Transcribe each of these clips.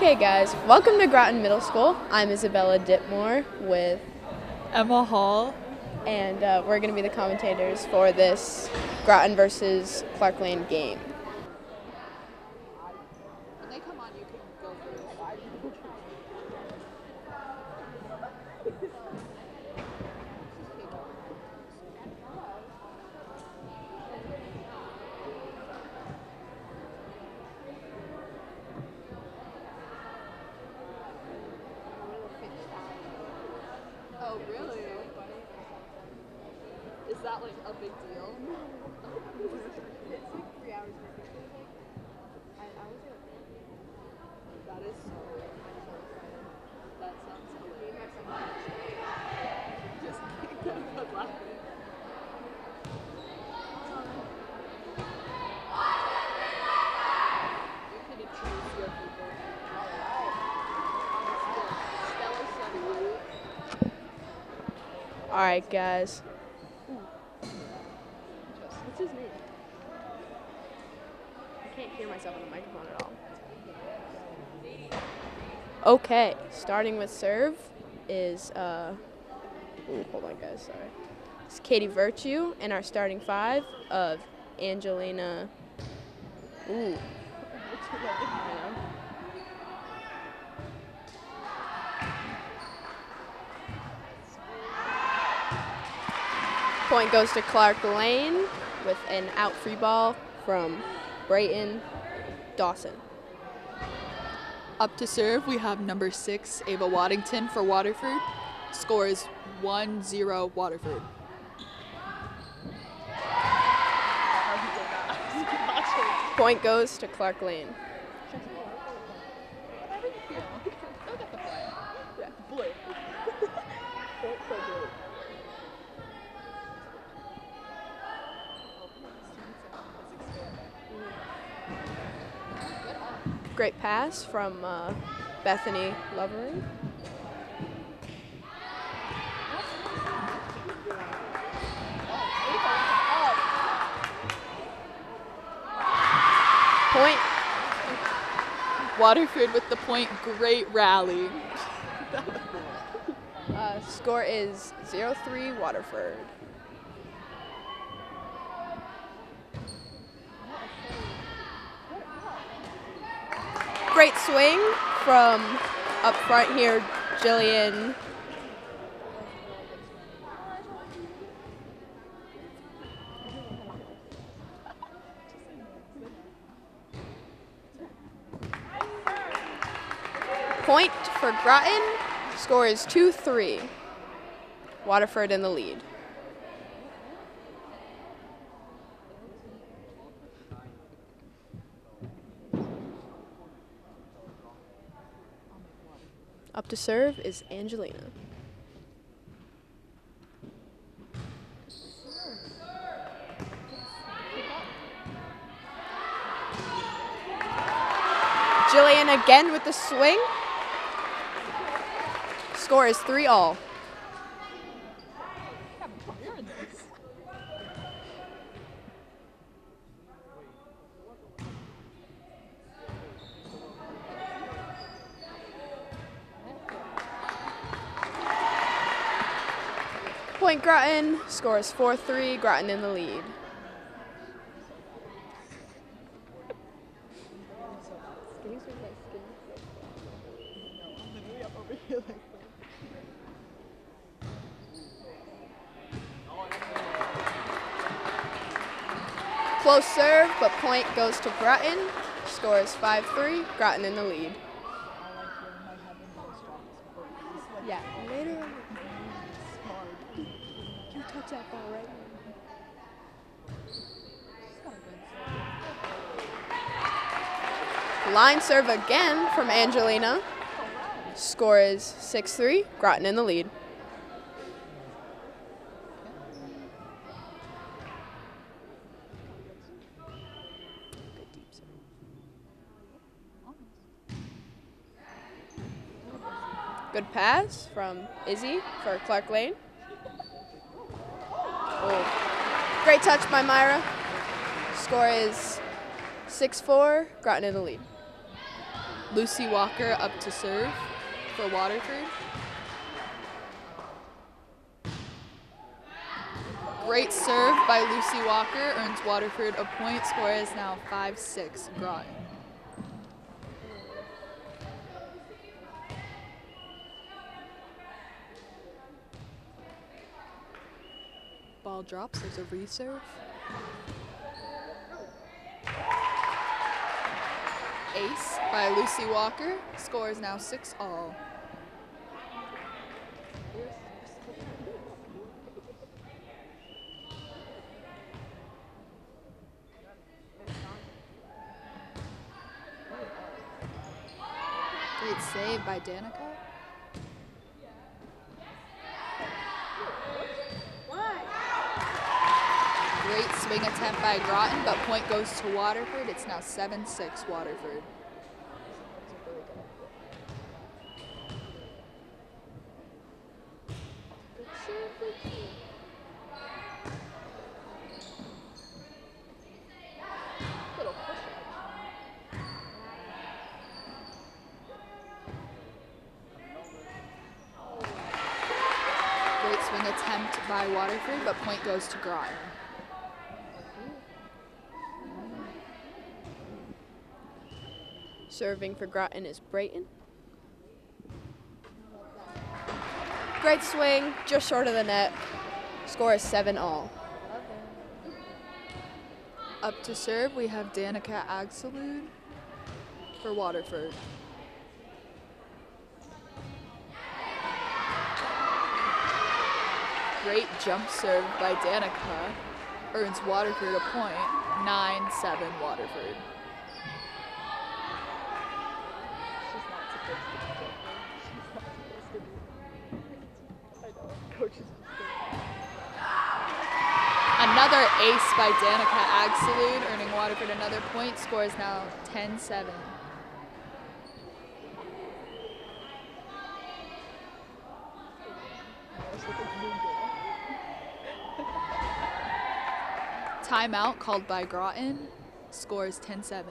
Hey guys, welcome to Groton Middle School. I'm Isabella Ditmore with Emma Hall. and we're going to be the commentators for this Groton versus Clark Lane game. When they come on, you can go first. Oh, really? Is that like a big deal? It's like 3 hours. That is so weird. That sounds hilarious. Just keep laughing. You can introduce your people. All right, guys. What's his name? I can't hear myself on the microphone at all. Okay, starting with serve is hold on guys, sorry. It's Katie Virtue and our starting five of Angelina. Point goes to Clark Lane with an out free ball from Brayton Dawson. Up to serve, we have number 6, Ava Waddington for Waterford. Score is 1-0 Waterford. Point goes to Clark Lane. Great pass from Bethany Lovering. Point. Waterford with the point. Great rally. Score is 0-3 Waterford. Great swing from up front here, Jillian. Point for Groton. Score is 2-3. Waterford in the lead. Up to serve is Angelina. Jillian again with the swing. Score is 3-all. Point Groton, score is 4-3, Groton in the lead. Close serve, but point goes to Groton. Score is 5-3, Groton in the lead. Yeah, later on. You touch that ball right now. Line serve again from Angelina. Score is 6-3, Groton in the lead. Good pass from Izzy for Clark Lane. Oh. Great touch by Myra. Score is 6-4, Groton in the lead. Lucy Walker up to serve for Waterford. Great serve by Lucy Walker earns Waterford a point. Score is now 5-6 Groton. Ball drops, there's a reserve. Ace by Lucy Walker. Score is now 6-all. Great save by Danica. Great swing attempt by Groton, but point goes to Waterford. It's now 7-6 Waterford. Great swing attempt by Waterford, but point goes to Groton. Serving for Groton is Brayton. Great swing, just short of the net. Score is 7-all. Up to serve, we have Danica Agsalud for Waterford. Great jump serve by Danica earns Waterford a point. 9-7 Waterford. Another ace by Danica Agsalud, earning Waterford another point. Score is now 10-7. Timeout called by Groton. Score is 10-7.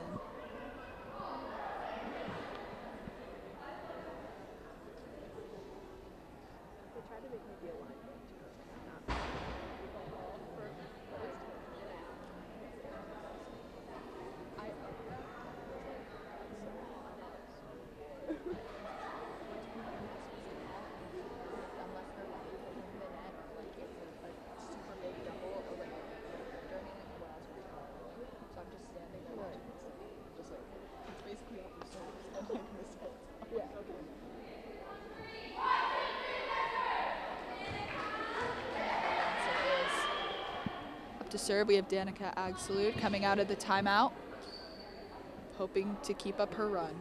To serve, we have Danica Agsalud coming out of the timeout, hoping to keep up her run.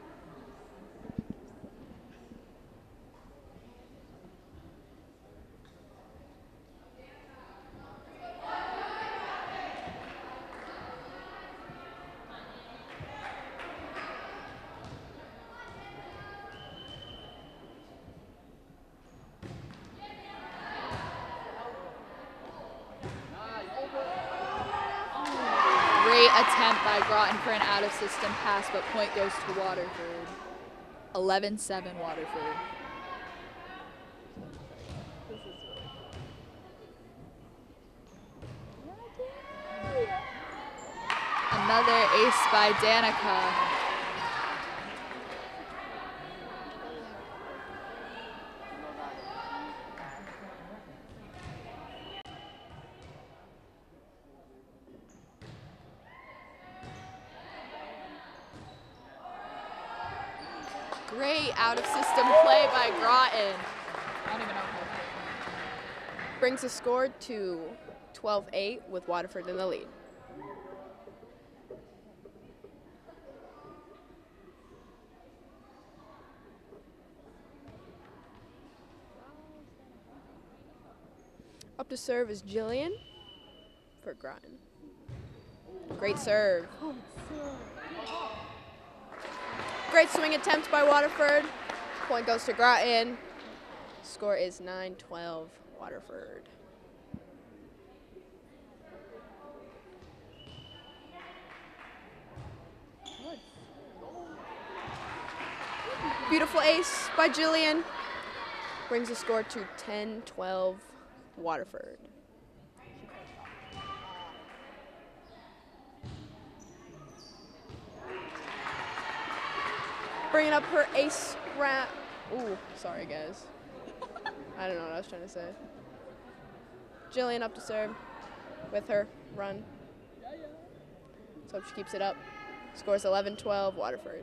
Attempt by Groton for an out-of-system pass, but point goes to Waterford. 11-7 Waterford. Another ace by Danica. Great out-of-system play by Groton. I don't even know. Brings the score to 12-8 with Waterford in the lead. Up to serve is Jillian for Groton. Great serve. Great swing attempt by Waterford. Point goes to Groton. Score is 9-12 Waterford. Beautiful ace by Jillian. Brings the score to 10-12 Waterford. Bringing up her ace round. Ooh, sorry guys. I don't know what I was trying to say. Jillian up to serve with her run. Let's hope she keeps it up. Scores 11-12 Waterford.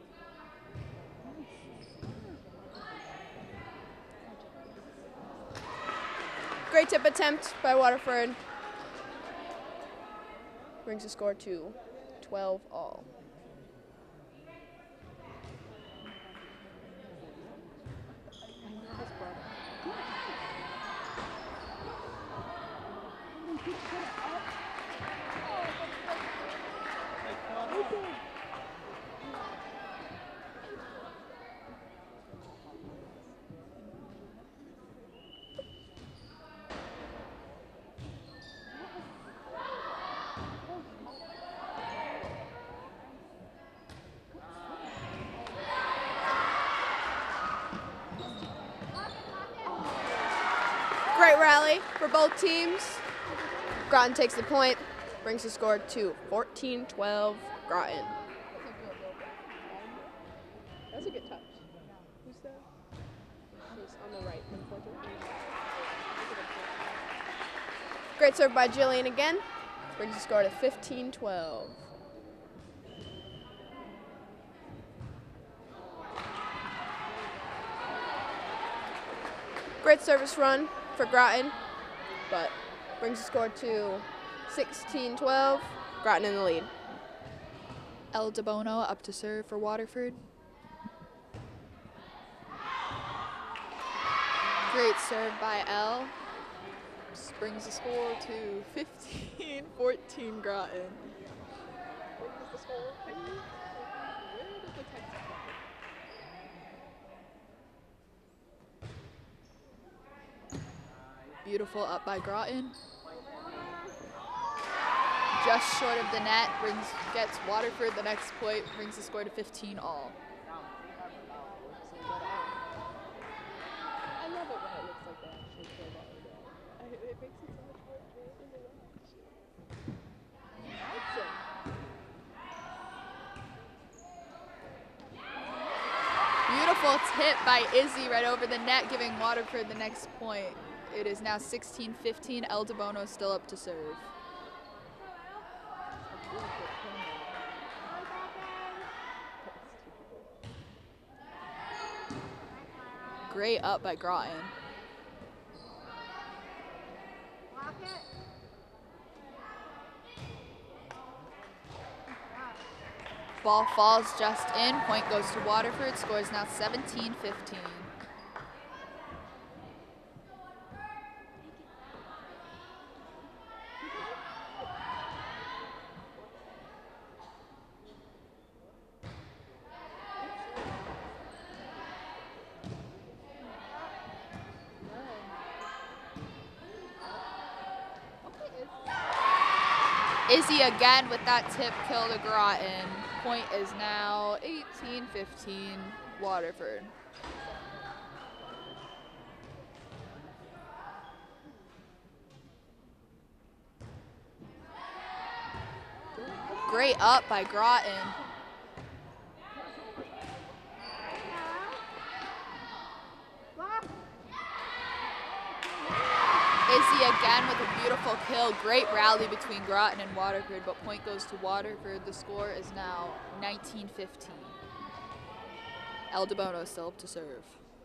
Great tip attempt by Waterford. Brings the score to 12 all. Great rally for both teams. Groton takes the point, brings the score to 14-12 Groton. That's a good touch. Who's that? She's on the right, unfortunately. Great serve by Jillian again. Brings the score to 15-12. Great service run for Groton, but brings the score to 16-12. Groton in the lead. El DeBono up to serve for Waterford. Great serve by El. Just brings the score to 15-14 Groton. Beautiful up by Groton. Just short of the net, gets Waterford the next point, brings the score to 15 all. I love it when it looks like they actually play volleyball. It makes it so much more enjoyable to watch. Beautiful tip by Izzy right over the net, giving Waterford the next point. It is now 16-15. El DeBono still up to serve. Great up by Groton. Ball falls just in. Point goes to Waterford. Score is now 17-15. Izzy again with that tip kill to Groton. Point is now 18-15 Waterford. Great up by Groton. Izzy again with a beautiful kill. Great rally between Groton and Waterford, but point goes to Waterford. The score is now 19-15. El DeBono still up to serve.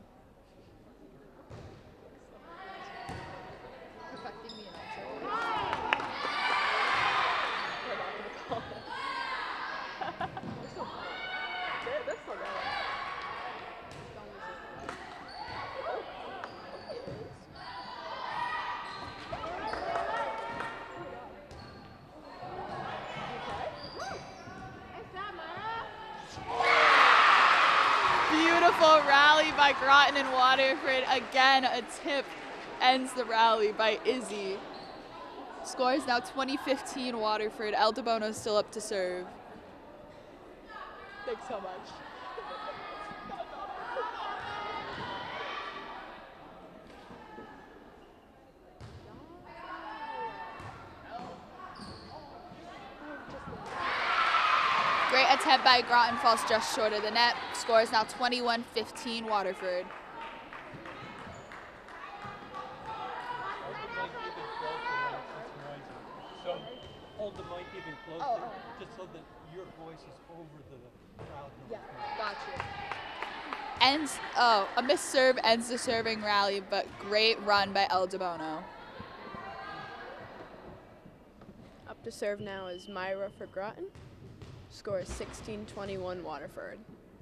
Beautiful rally by Groton and Waterford. Again, a tip ends the rally by Izzy. Score is now 20-15 Waterford. El DeBono still up to serve. Thanks so much. attempt by Groton falls just short of the net. Score is now 21-15 Waterford. So hold the mic even closer, just so that your voice is over the crowd noise. Yeah, gotcha. A missed serve ends the serving rally, but great run by El DeBono. Up to serve now is Myra for Groton. Score is 16-21 Waterford.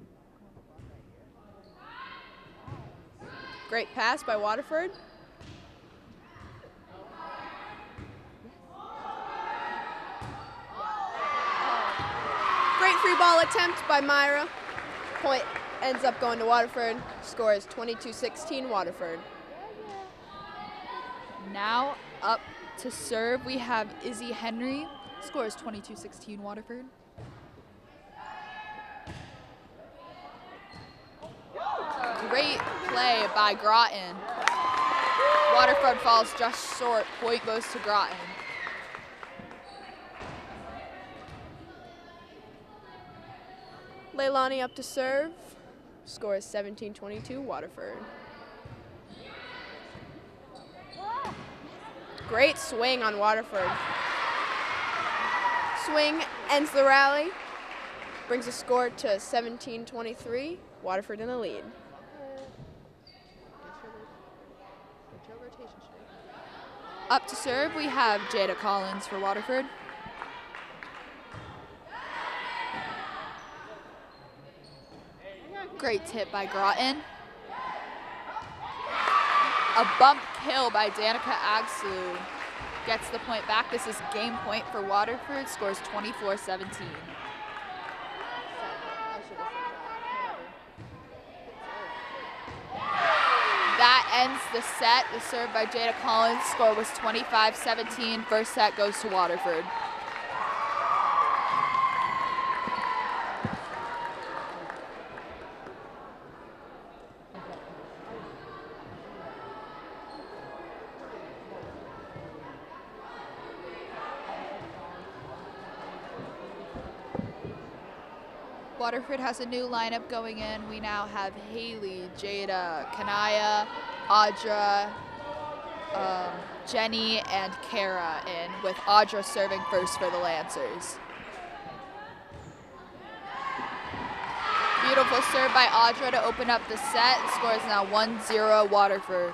Great pass by Waterford. Great free ball attempt by Myra. Point ends up going to Waterford. Score is 22-16 Waterford. Now up to serve, we have Izzy Henry. Score is 22-16 Waterford. Great play by Groton. Waterford falls just short. Point goes to Groton. Leilani up to serve. Score is 17-22 Waterford. Great swing on Waterford. Swing ends the rally. Brings the score to 17-23. Waterford in the lead. Up to serve, we have Jada Collins for Waterford. Great tip by Groton. A bump kill by Danica Agslu gets the point back. This is game point for Waterford. Scores 24-17. That ends the set. The serve by Jada Collins. Score was 25-17. First set goes to Waterford. Waterford has a new lineup going in. We now have Haley, Jada, Kanaya, Audra, Jenny, and Kara in, with Audra serving first for the Lancers. Beautiful serve by Audra to open up the set. The score is now 1-0 Waterford.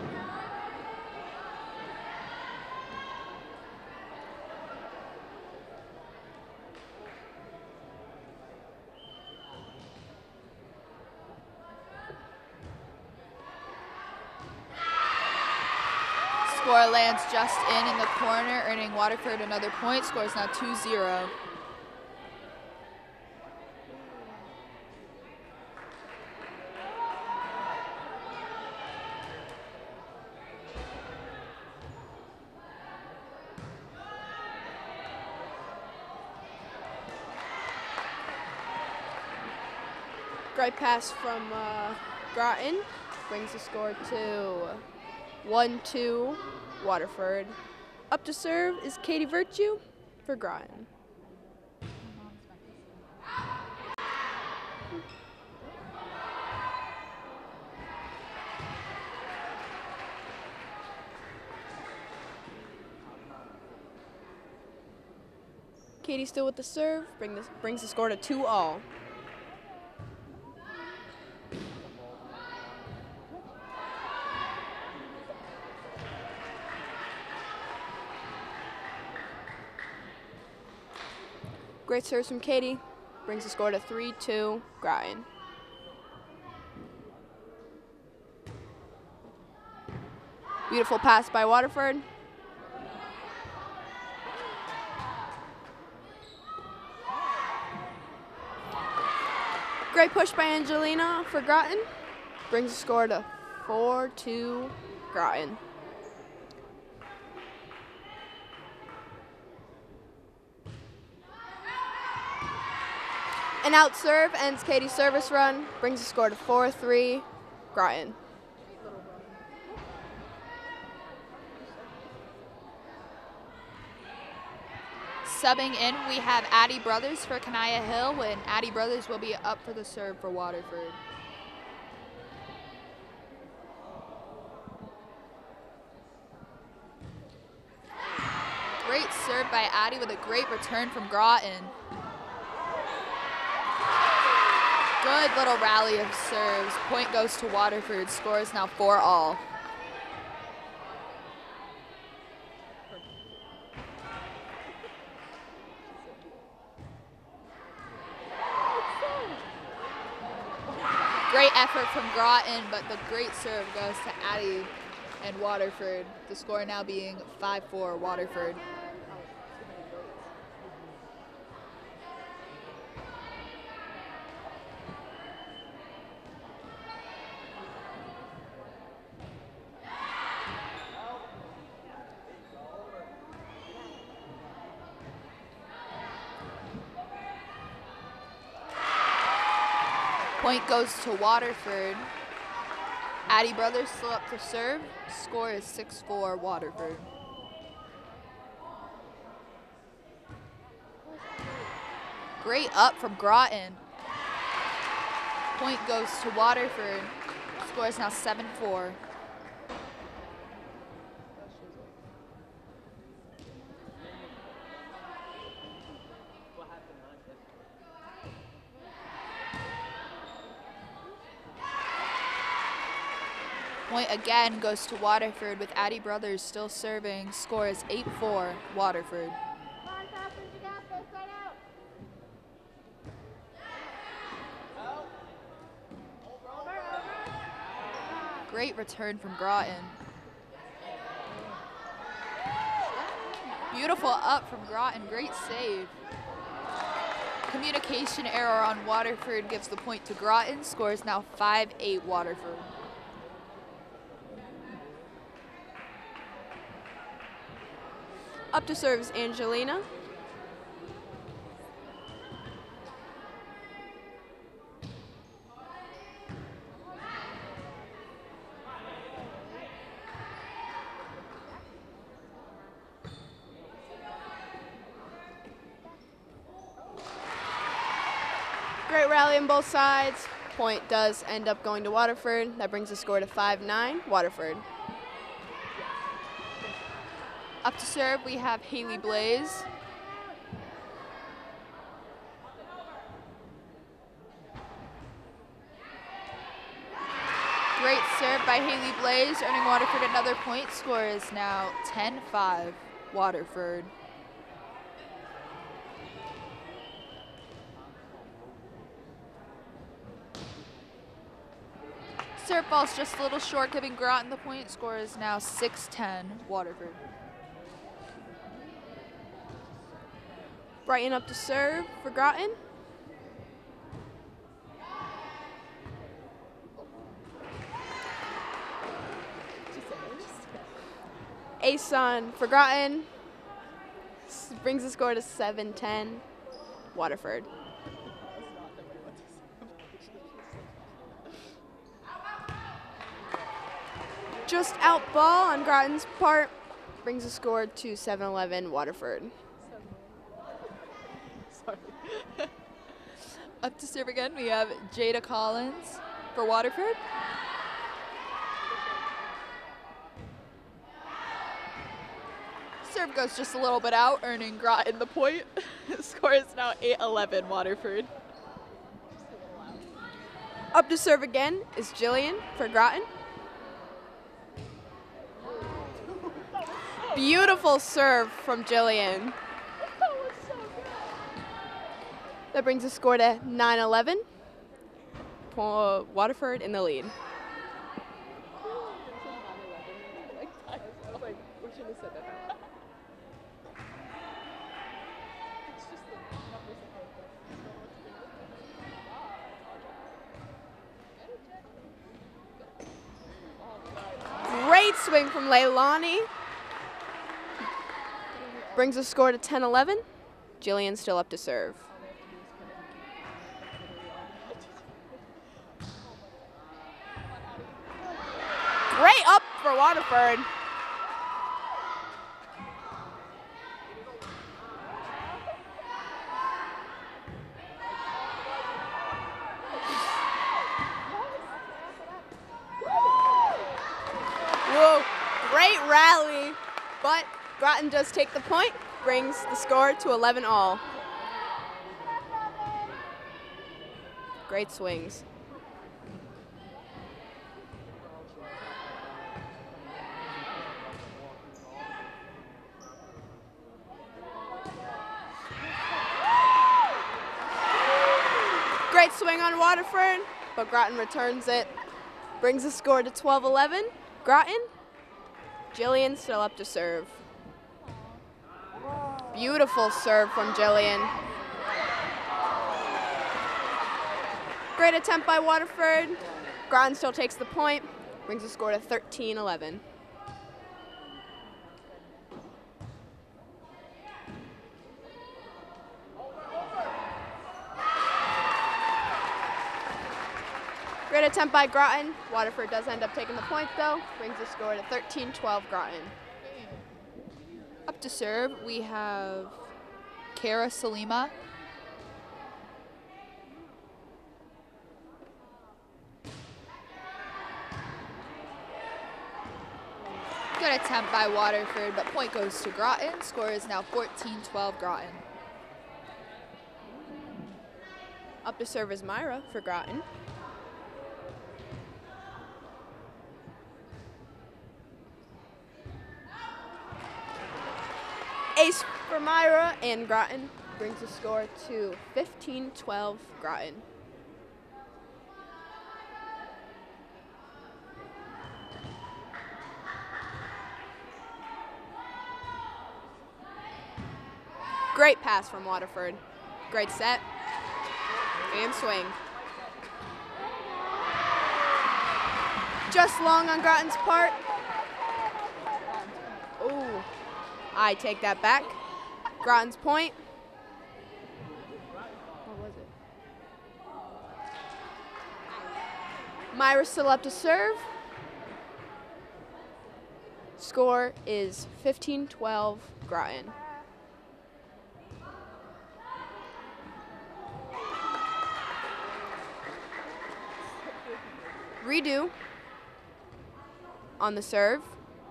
Score lands just in the corner, earning Waterford another point. Score is now 2-0. Great pass from Groton. Brings the score to 1-2 Waterford. Up to serve is Katie Virtue for Groton. Katie still with the serve, brings the score to 2-all. Great serves from Katie, brings the score to 3-2 Groton. Beautiful pass by Waterford. Great push by Angelina for Groton, brings the score to 4-2 Groton. An out serve ends Katie's service run, brings the score to 4-3 Groton. Subbing in, we have Addie Brothers for Kanaya Hill, and Addie Brothers will be up for the serve for Waterford. Great serve by Addie with a great return from Groton. Good little rally of serves. Point goes to Waterford. Score is now 4-all. Great effort from Groton, but the great serve goes to Addie and Waterford. The score now being 5-4 Waterford. Point goes to Waterford. Addie Brothers still up to serve. Score is 6-4 Waterford. Great up from Groton. Point goes to Waterford. Score is now 7-4. Point again goes to Waterford with Addie Brothers still serving. Score is 8-4 Waterford. Great return from Groton. Beautiful up from Groton, great save. Communication error on Waterford gives the point to Groton. Score is now 5-8 Waterford. Up to serve is Angelina. Great rally on both sides. Point does end up going to Waterford. That brings the score to 5-9 Waterford. Up to serve, we have Haley Blaze. Great serve by Haley Blaze, earning Waterford another point. Score is now 10-5 Waterford. Serve falls just a little short, giving Groton the point. Score is now 6-10 Waterford. Brighton up to serve for Groton. Ace on for Groton. Brings the score to 7-10 Waterford. Just out ball on Groton's part. Brings the score to 7-11 Waterford. Up to serve again, we have Jada Collins for Waterford. Serve goes just a little bit out, earning Groton the point. Score is now 8-11 Waterford. Up to serve again is Jillian for Groton. Beautiful serve from Jillian. That brings the score to 9-11. Waterford in the lead. Great swing from Leilani. Brings the score to 10-11. Jillian still up to serve. Great up for Waterford. Oh, great rally, but Groton does take the point, brings the score to 11 all. Great swings. Great swing on Waterford, but Groton returns it. Brings the score to 12-11. Groton, Jillian still up to serve. Beautiful serve from Jillian. Great attempt by Waterford. Groton still takes the point. Brings the score to 13-11. Great attempt by Groton. Waterford does end up taking the point though. Brings the score to 13-12 Groton. Up to serve, we have Kara Salima. Good attempt by Waterford, but point goes to Groton. Score is now 14-12 Groton. Up to serve is Myra for Groton. Ace for Myra, and Groton brings the score to 15-12 Groton. Great pass from Waterford. Great set. And swing. Just long on Groton's part. Ooh. I take that back. Groton's point. What was it? Myra's still up to serve. Score is 15-12 Groton. Redo on the serve.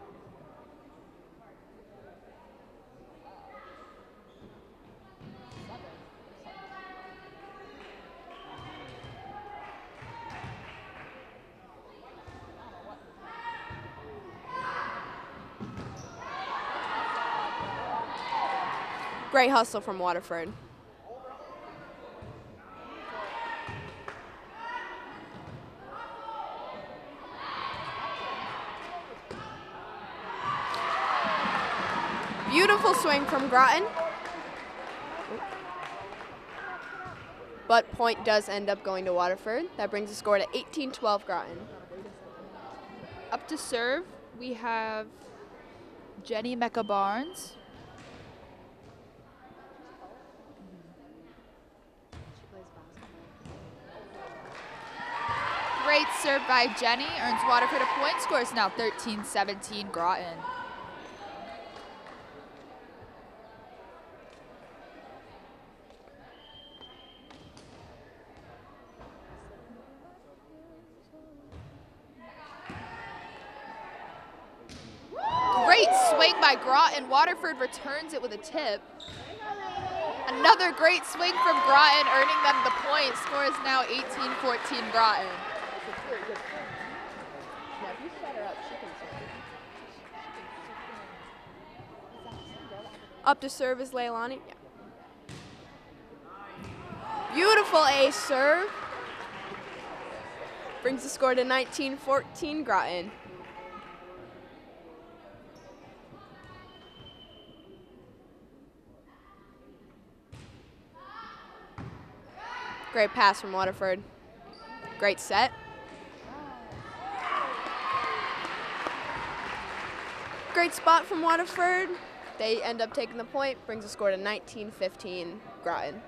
Great hustle from Waterford. Beautiful swing from Groton. But point does end up going to Waterford. That brings the score to 18-12 Groton. Up to serve, we have Jenny Mecca Barnes. Great serve by Jenny, earns Waterford a point, scores now 13-17 Groton. Great swing by Groton. Waterford returns it with a tip. Another great swing from Groton, earning them the point. Score is now 18-14 Groton. Up to serve is Leilani. Yeah. Beautiful ace serve. Brings the score to 19-14 Groton. Great pass from Waterford. Great set. Great spot from Waterford. They end up taking the point, brings the score to 19-15 Groton.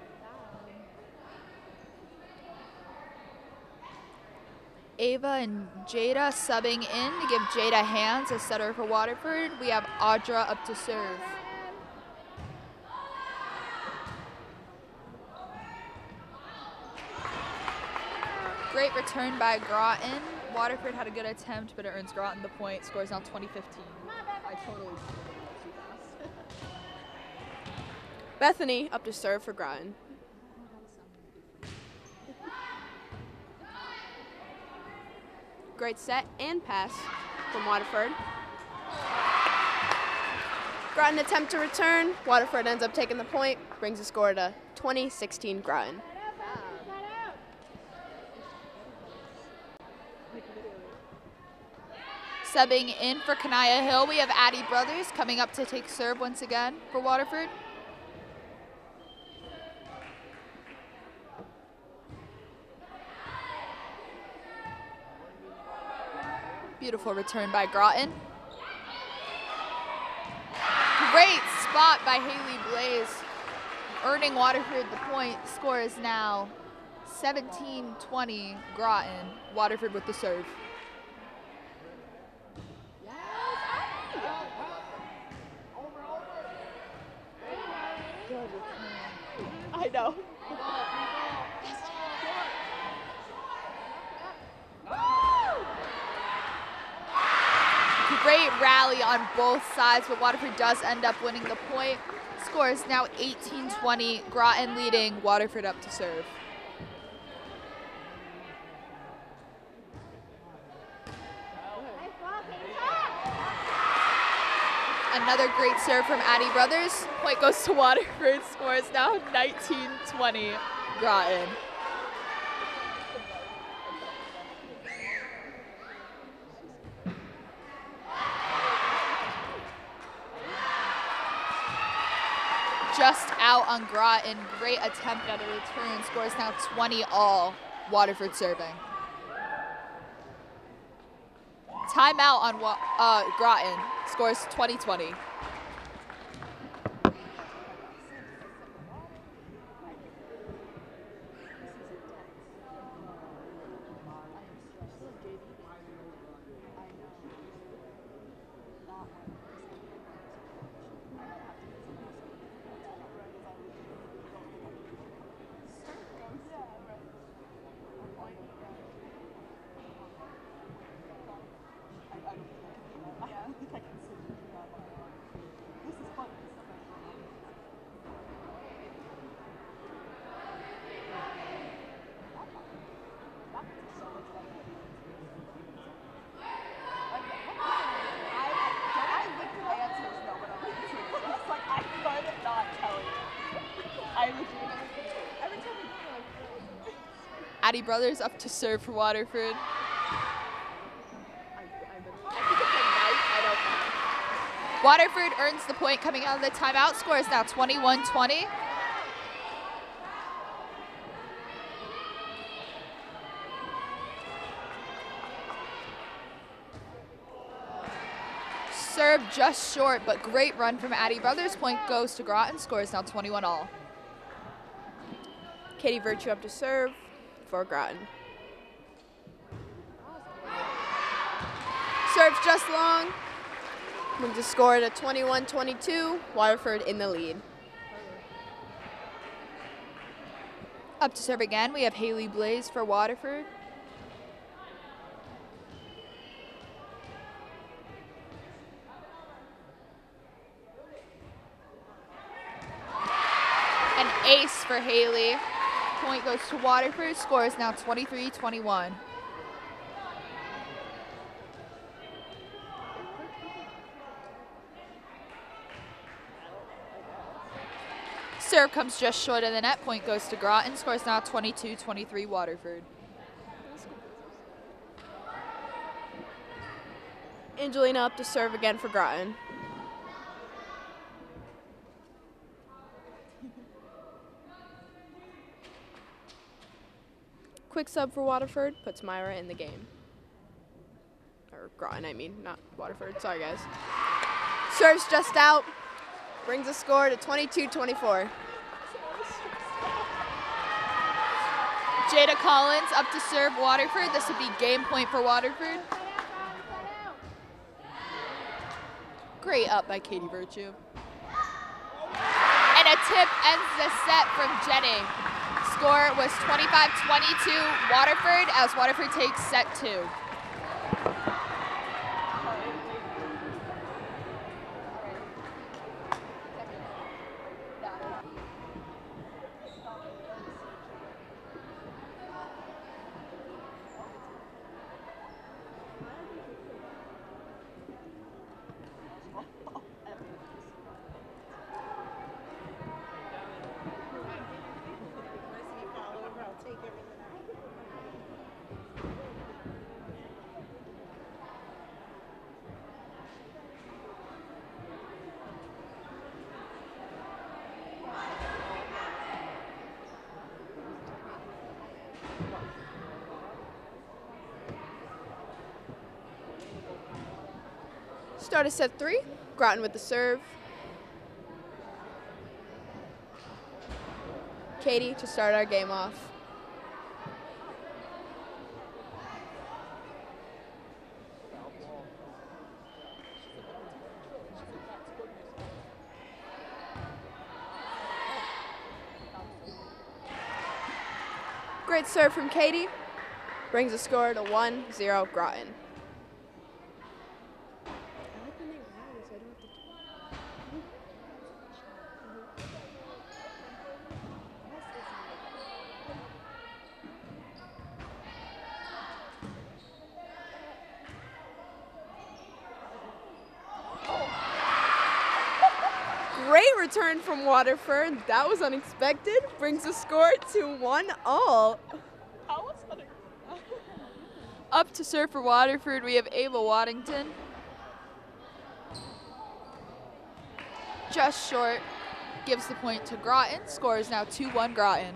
Ava and Jada subbing in to give Jada hands as setter for Waterford. We have Audra up to serve. Great return by Groton. Waterford had a good attempt, but it earns Groton the point. Score is now 20-15. I totally Bethany up to serve for Groton. Great set and pass from Waterford. Groton attempt to return. Waterford ends up taking the point, brings the score to 20-16 Groton. Subbing in for Kanaya Hill, we have Addie Brothers coming up to take serve once again for Waterford. Beautiful return by Groton. Great spot by Haley Blaze, earning Waterford the point. Score is now 17-20 Groton. Waterford with the serve. I know. Great rally on both sides, but Waterford does end up winning the point. Score is now 18-20. Groton leading, Waterford up to serve. Another great serve from Addie Brothers. Point goes to Waterford. Score is now 19-20 Groton. Just out on Groton. Great attempt at a return. Score is now 20-all. Waterford serving. Timeout on Groton. Scores 20-20. Addie Brothers up to serve for Waterford. Waterford earns the point coming out of the timeout. Score is now 21-20. Serve just short, but great run from Addie Brothers. Point goes to Groton. Score is now 21-all. Katie Virtue up to serve for Groton. Serves just long. Moves the score to 21-22. Waterford in the lead. Up to serve again, we have Haley Blaze for Waterford. An ace for Haley. Point goes to Waterford. Score is now 23-21. Serve comes just short of the net. Point goes to Groton. Score is now 22-23 Waterford. Angelina up to serve again for Groton. Quick sub for Waterford puts Myra in the game. Or Groton, I mean, not Waterford. Sorry, guys. Serves just out. Brings the score to 22-24. Jada Collins up to serve Waterford. This would be game point for Waterford. Great up by Katie Virtue. And a tip ends the set from Jenny. Score was 25-22 Waterford as Waterford takes set 2. Start of set 3. Groton with the serve. Katie to start our game off. Great serve from Katie. Brings the score to 1-0 Groton. Great return from Waterford. That was unexpected. Brings the score to 1-all. Up to serve for Waterford, we have Ava Waddington. Just short, gives the point to Groton. Score is now 2-1 Groton.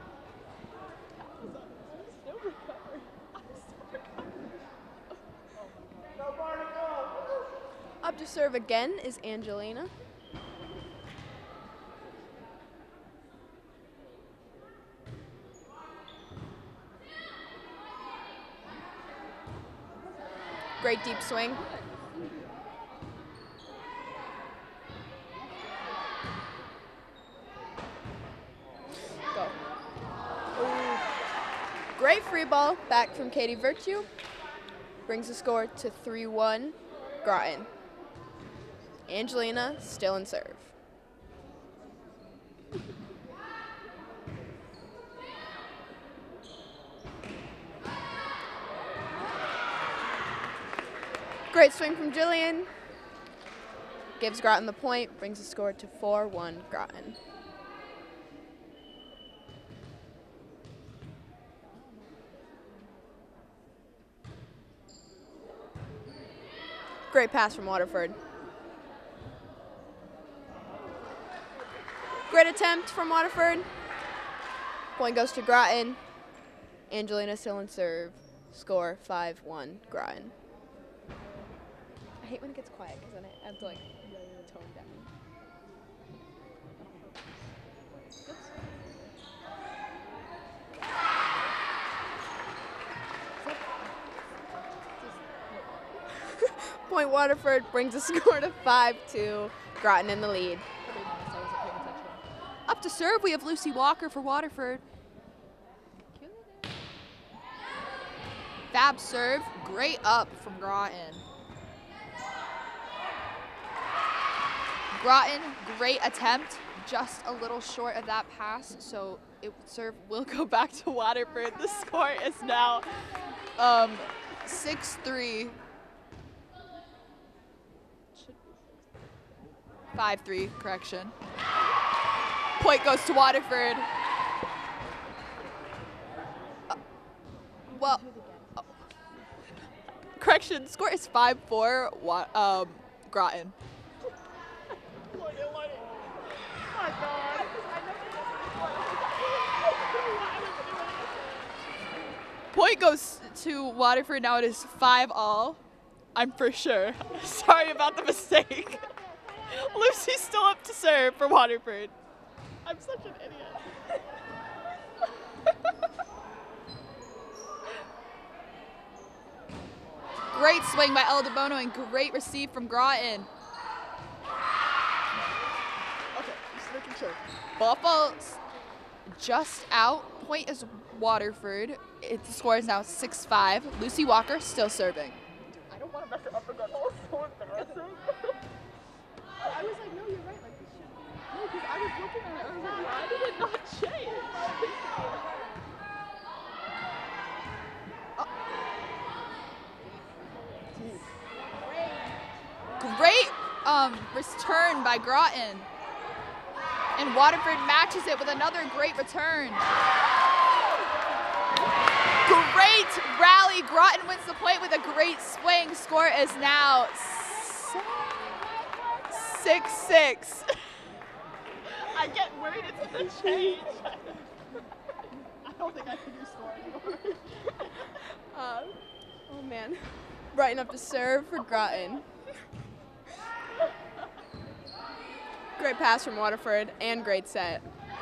Up to serve again is Angelina. Great deep swing. Go. Ooh. Great free ball back from Katie Virtue. Brings the score to 3-1 Groton. Angelina still in serve. Great swing from Jillian. Gives Groton the point, brings the score to 4-1 Groton. Great pass from Waterford. Great attempt from Waterford. Point goes to Groton. Angelina still in serve. Score 5-1 Groton. I hate when it gets quiet because then I have to like tone down. Point Waterford brings the score to 5-2. Groton in the lead. Up to serve, we have Lucy Walker for Waterford. Fab serve, great up from Groton. Groton, great attempt, just a little short of that pass, so serve will go back to Waterford. The score is now 6-3. 5-3, correction. Point goes to Waterford. Correction, score is 5-4, Groton. Point goes to Waterford, now it is 5-all. I'm for sure. Sorry about the mistake. Lucy's still up to serve for Waterford. I'm such an idiot. Great swing by El DeBono and great receive from Groton. Okay, just making sure. Ball just out. Point is Waterford. The score is now 6-5. Lucy Walker still serving. I don't want to mess it up again. That was so embarrassing. I was like, no, you're right. Like, this should be. No, because I was looking at it. I was like, why did it not change? Great return by Groton. And Waterford matches it with another great return. Great rally. Groton wins the point with a great swing. Score is now 6-6. I get worried it's going to change. I don't think I can do score anymore. Oh man. Brighten up to serve for Groton. Great pass from Waterford and great set.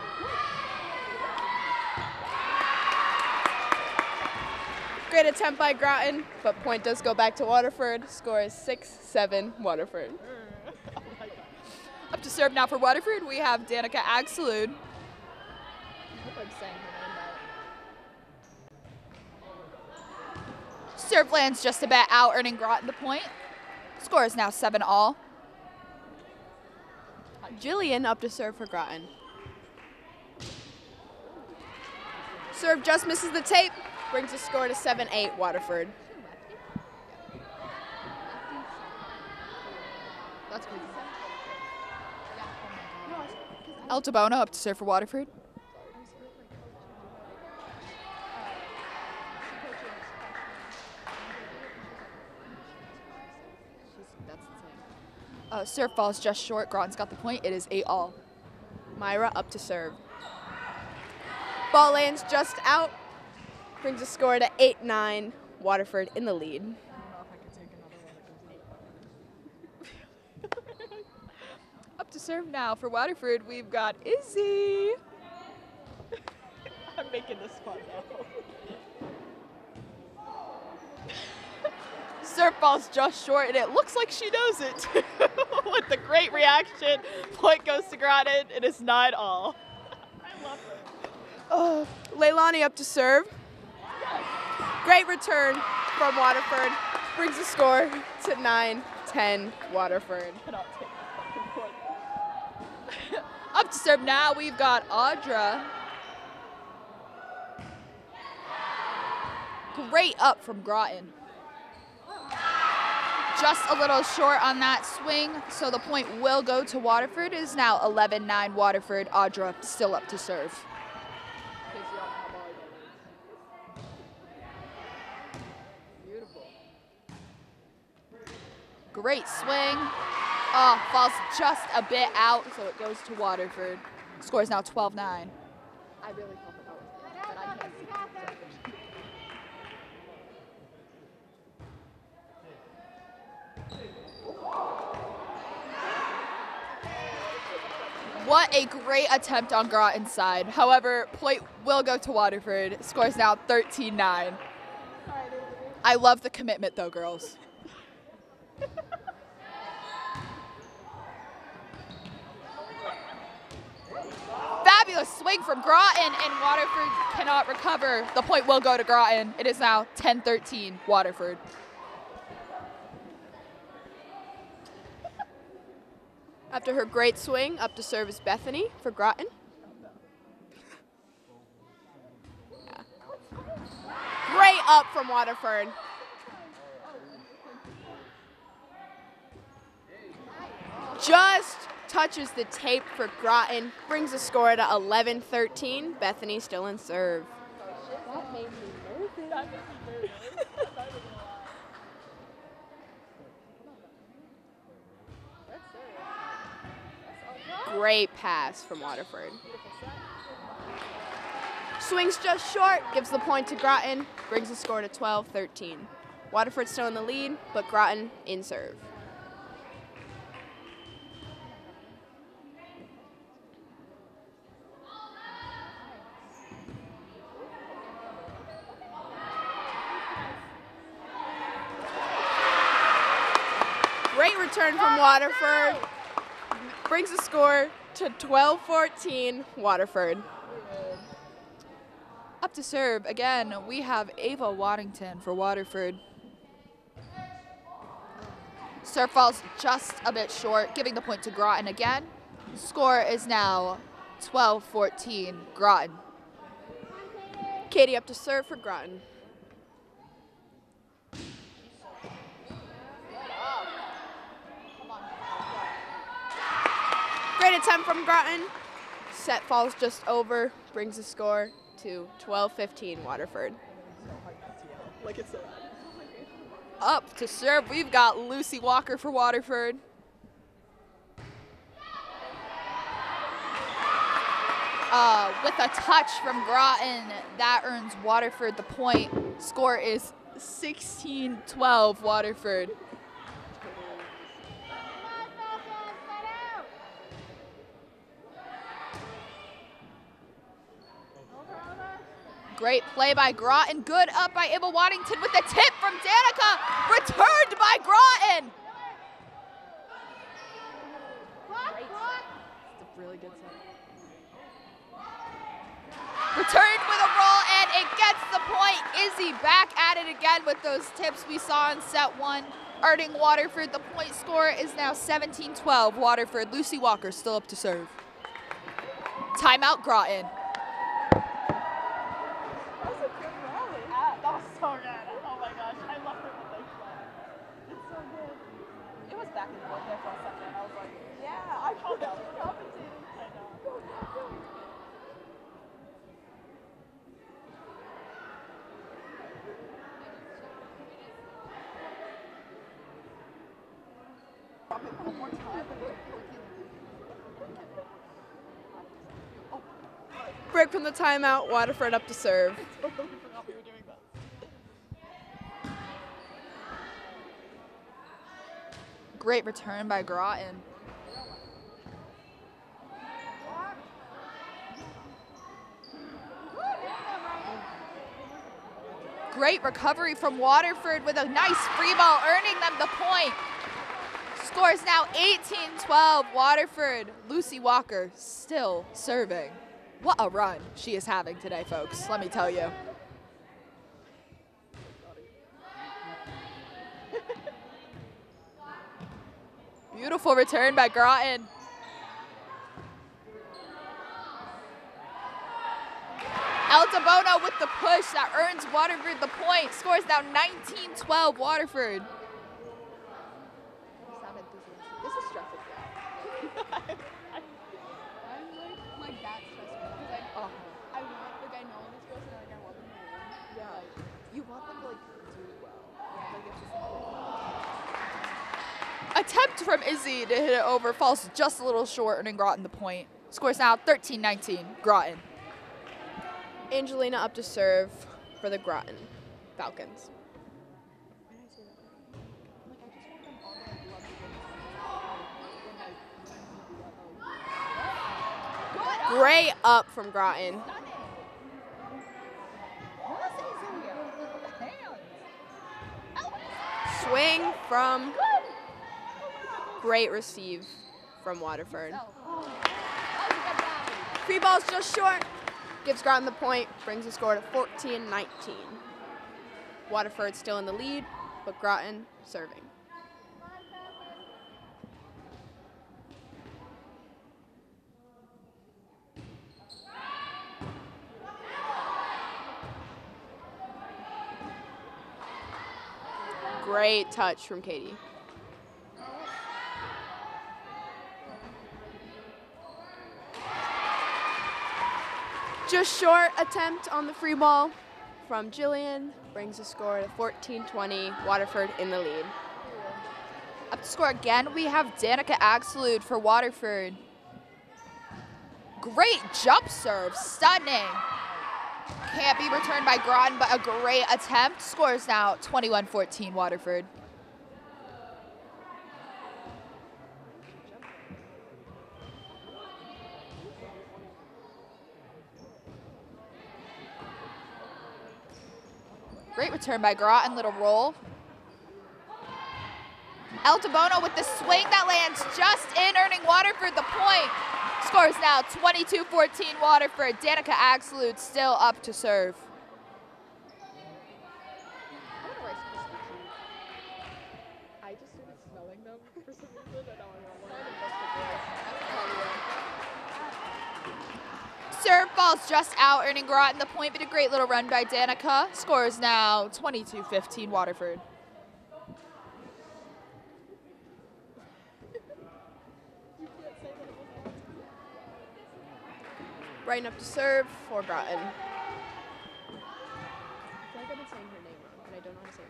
Great attempt by Groton, but point does go back to Waterford. Score is 6-7 Waterford. Up to serve now for Waterford, we have Danica Agsalud. I hope I'm saying her name right. Serve lands just a bit out, earning Groton the point. Score is now 7-all. Jillian up to serve for Groton. Serve just misses the tape, brings the score to 7-8 Waterford. That's crazy. El Debono up to serve for Waterford. Serve falls just short. Groton's got the point. It is 8-all. Myra up to serve. Ball lands just out, brings the score to 8-9 Waterford in the lead. I don't know if I can take another one that goes deep. Up to serve now for Waterford, we've got Izzy. I'm making this fun now. Serve falls just short, and it looks like she knows it. With the great reaction, point goes to Groton. It is 9-all. I love her. Leilani up to serve. Great return from Waterford, brings the score to 9-10 Waterford. Cannot take the fucking point. Up to serve now, we've got Audra. Great up from Groton. Just a little short on that swing, so the point will go to Waterford. It is now 11-9 Waterford. Audra still up to serve. Beautiful. Great swing. Oh, falls just a bit out, so it goes to Waterford. Score is now 12-9. I really thought that was it, but I can't see it. What a great attempt on Groton's side. However, point will go to Waterford. Score is now 13-9. I love the commitment, though, girls. Fabulous swing from Groton, and Waterford cannot recover. The point will go to Groton. It is now 10-13 Waterford. After her great swing, up to serve is Bethany for Groton. Yeah. Great up from Waterford. Just touches the tape for Groton, brings the score to 11-13. Bethany still in serve. That made me nervous. That made me nervous. I'm not even gonna lie. That's serious. Great pass from Waterford. Swings just short, gives the point to Groton, brings the score to 12-13. Waterford still in the lead, but Groton in serve. Great return from Waterford. Brings the score to 12-14 Waterford. Up to serve, again, we have Ava Waddington for Waterford. Serve falls just a bit short, giving the point to Groton again. Score is now 12-14 Groton. Katie up to serve for Groton. Great attempt from Groton. Set falls just over, brings the score to 12-15 Waterford. Like it's so bad. Up to serve, we've got Lucy Walker for Waterford. With a touch from Groton, that earns Waterford the point. Score is 16-12 Waterford. Great play by Groton. Good up by Emma Waddington with the tip from Danica. Returned by Groton. It's a really good set. Returned with a roll, and it gets the point. Izzy back at it again with those tips we saw in set one, earning Waterford. The point score is now 17-12. Waterford. Lucy Walker still up to serve. Timeout, Groton. That was so good. Oh my gosh, I love it when they play. It's so good. It was back and forth there for a second. I was like, yeah, I called out the commentating. I know. One more time. Break from the timeout. Waterford up to serve. Totally forgot we were doing that. Great return by Groton. Great recovery from Waterford with a nice free ball, earning them the point. Score is now 18-12. Waterford. Lucy Walker still serving. What a run she is having today, folks, let me tell you. Beautiful return by Groton. Altabono with the push that earns Waterford the point. Scores now 19-12 Waterford. This is stressful. I'm like that stressful because I want, like, I know this person and, like, I want them to win. Yeah. Like, you want them to, like, do well. Yeah. Like, it's just Attempt from Izzy to hit it over falls just a little short, earning Groton the point. Scores now 13-19 Groton. Angelina up to serve for the Groton Falcons. Great up from Groton. Swing from. Great receive from Waterford. Free ball's just short. Gives Groton the point. Brings the score to 14-19. Waterford still in the lead, but Groton serving. Great touch from Katie. Just short attempt on the free ball from Jillian. Brings the score to 14-20. Waterford in the lead. Up to score again, we have Danica Axelud for Waterford. Great jump serve, stunning. Can't be returned by Groton, but a great attempt. Scores now 21-14 Waterford. Great return by Groton, little roll. Altabono with the swing that lands just in, earning Waterford the point. Scores now 22-14 Waterford. Danica Axelud still up to serve. I just started smelling them for some reason. I don't know why. Serve falls just out, earning Groton the point, but a great little run by Danica. Scores now 22-15 Waterford. Right up to serve for Groton. I feel like I've been saying her name wrong, but I don't know how to say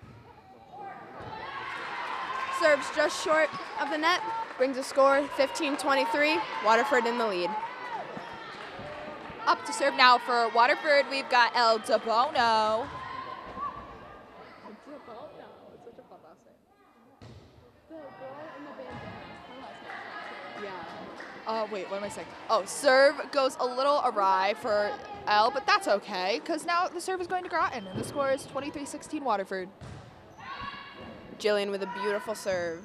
it right. Serves just short of the net. Brings a score 15-23. Waterford in the lead. Up to serve now for Waterford, we've got El Dabono. It's such a fun last name. The girl in the bandana. Her last name. Yeah. Wait, what am I saying? Oh, serve goes a little awry for L, but that's okay, because now the serve is going to Groton, and the score is 23-16 Waterford. Jillian with a beautiful serve.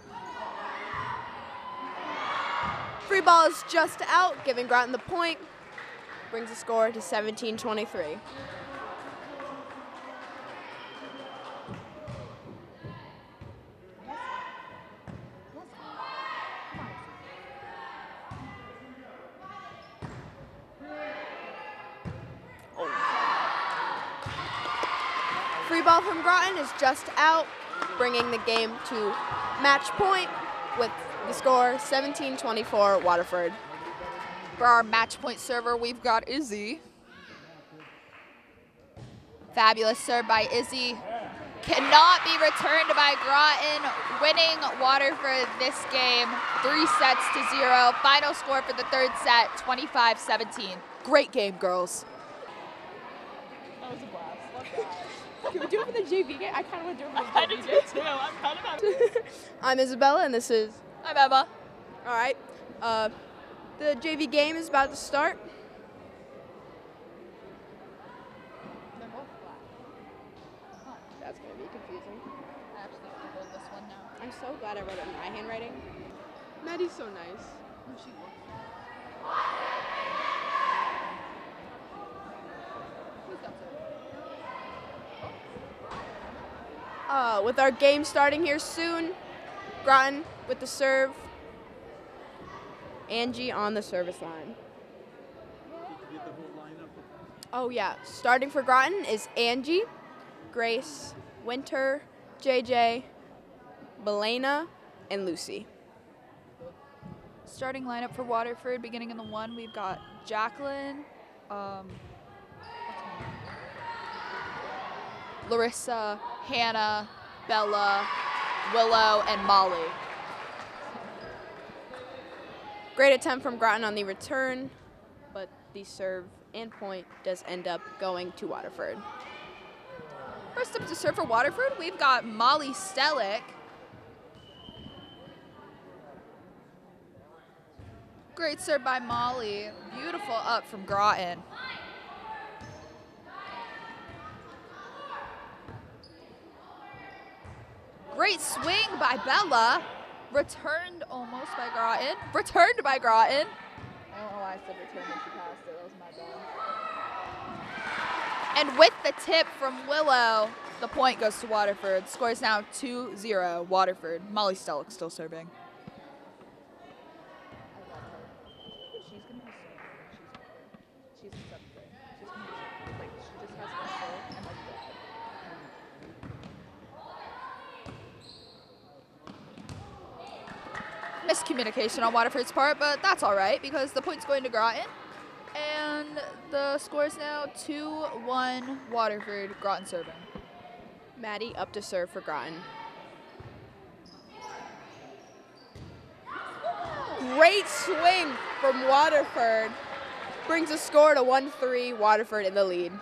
Free ball is just out, giving Groton the point. Brings the score to 17-23. Free ball from Groton is just out, bringing the game to match point with the score 17-24 Waterford. For our match point server, we've got Izzy. Fabulous serve by Izzy. Cannot be returned by Groton, winning Waterford this game 3-0. Final score for the third set, 25-17. Great game, girls. That was a blast. Love that. Can we do it for the JV game? I kind of want to do it for the JV game. I do too. I'm kind of happy. I'm Isabella, and this is... I'm Emma. All right. The JV game is about to start. That's going to be confusing. I actually hold this one now. I'm so glad I wrote it in my handwriting. Maddie's so nice. With our game starting here soon, Groton with the serve. Angie on the service line. Oh yeah, starting for Groton is Angie, Grace, Winter, JJ, Belena, and Lucy. Starting lineup for Waterford, beginning in the 1, we've got Jacqueline, Larissa, Hannah, Bella, Willow, and Molly. Great attempt from Groton on the return, but the serve and point does end up going to Waterford. First up to serve for Waterford, we've got Molly Stellick. Great serve by Molly. Beautiful up from Groton. Great swing by Bella. Returned almost by Groton. Returned by Groton. I don't know why I said return when she passed it. That was my bad. And with the tip from Willow, the point goes to Waterford. Score is now 2-0 Waterford. Molly Stellick still serving. She's gonna be so good. She's in 7th grade. She's gonna be so good. Like she just has hustle and like drive. Miscommunication on Waterford's part, but that's all right because the point's going to Groton. And the score is now 2-1 Waterford. Groton serving. Maddie up to serve for Groton. Great swing from Waterford. Brings the score to 1-3, Waterford in the lead.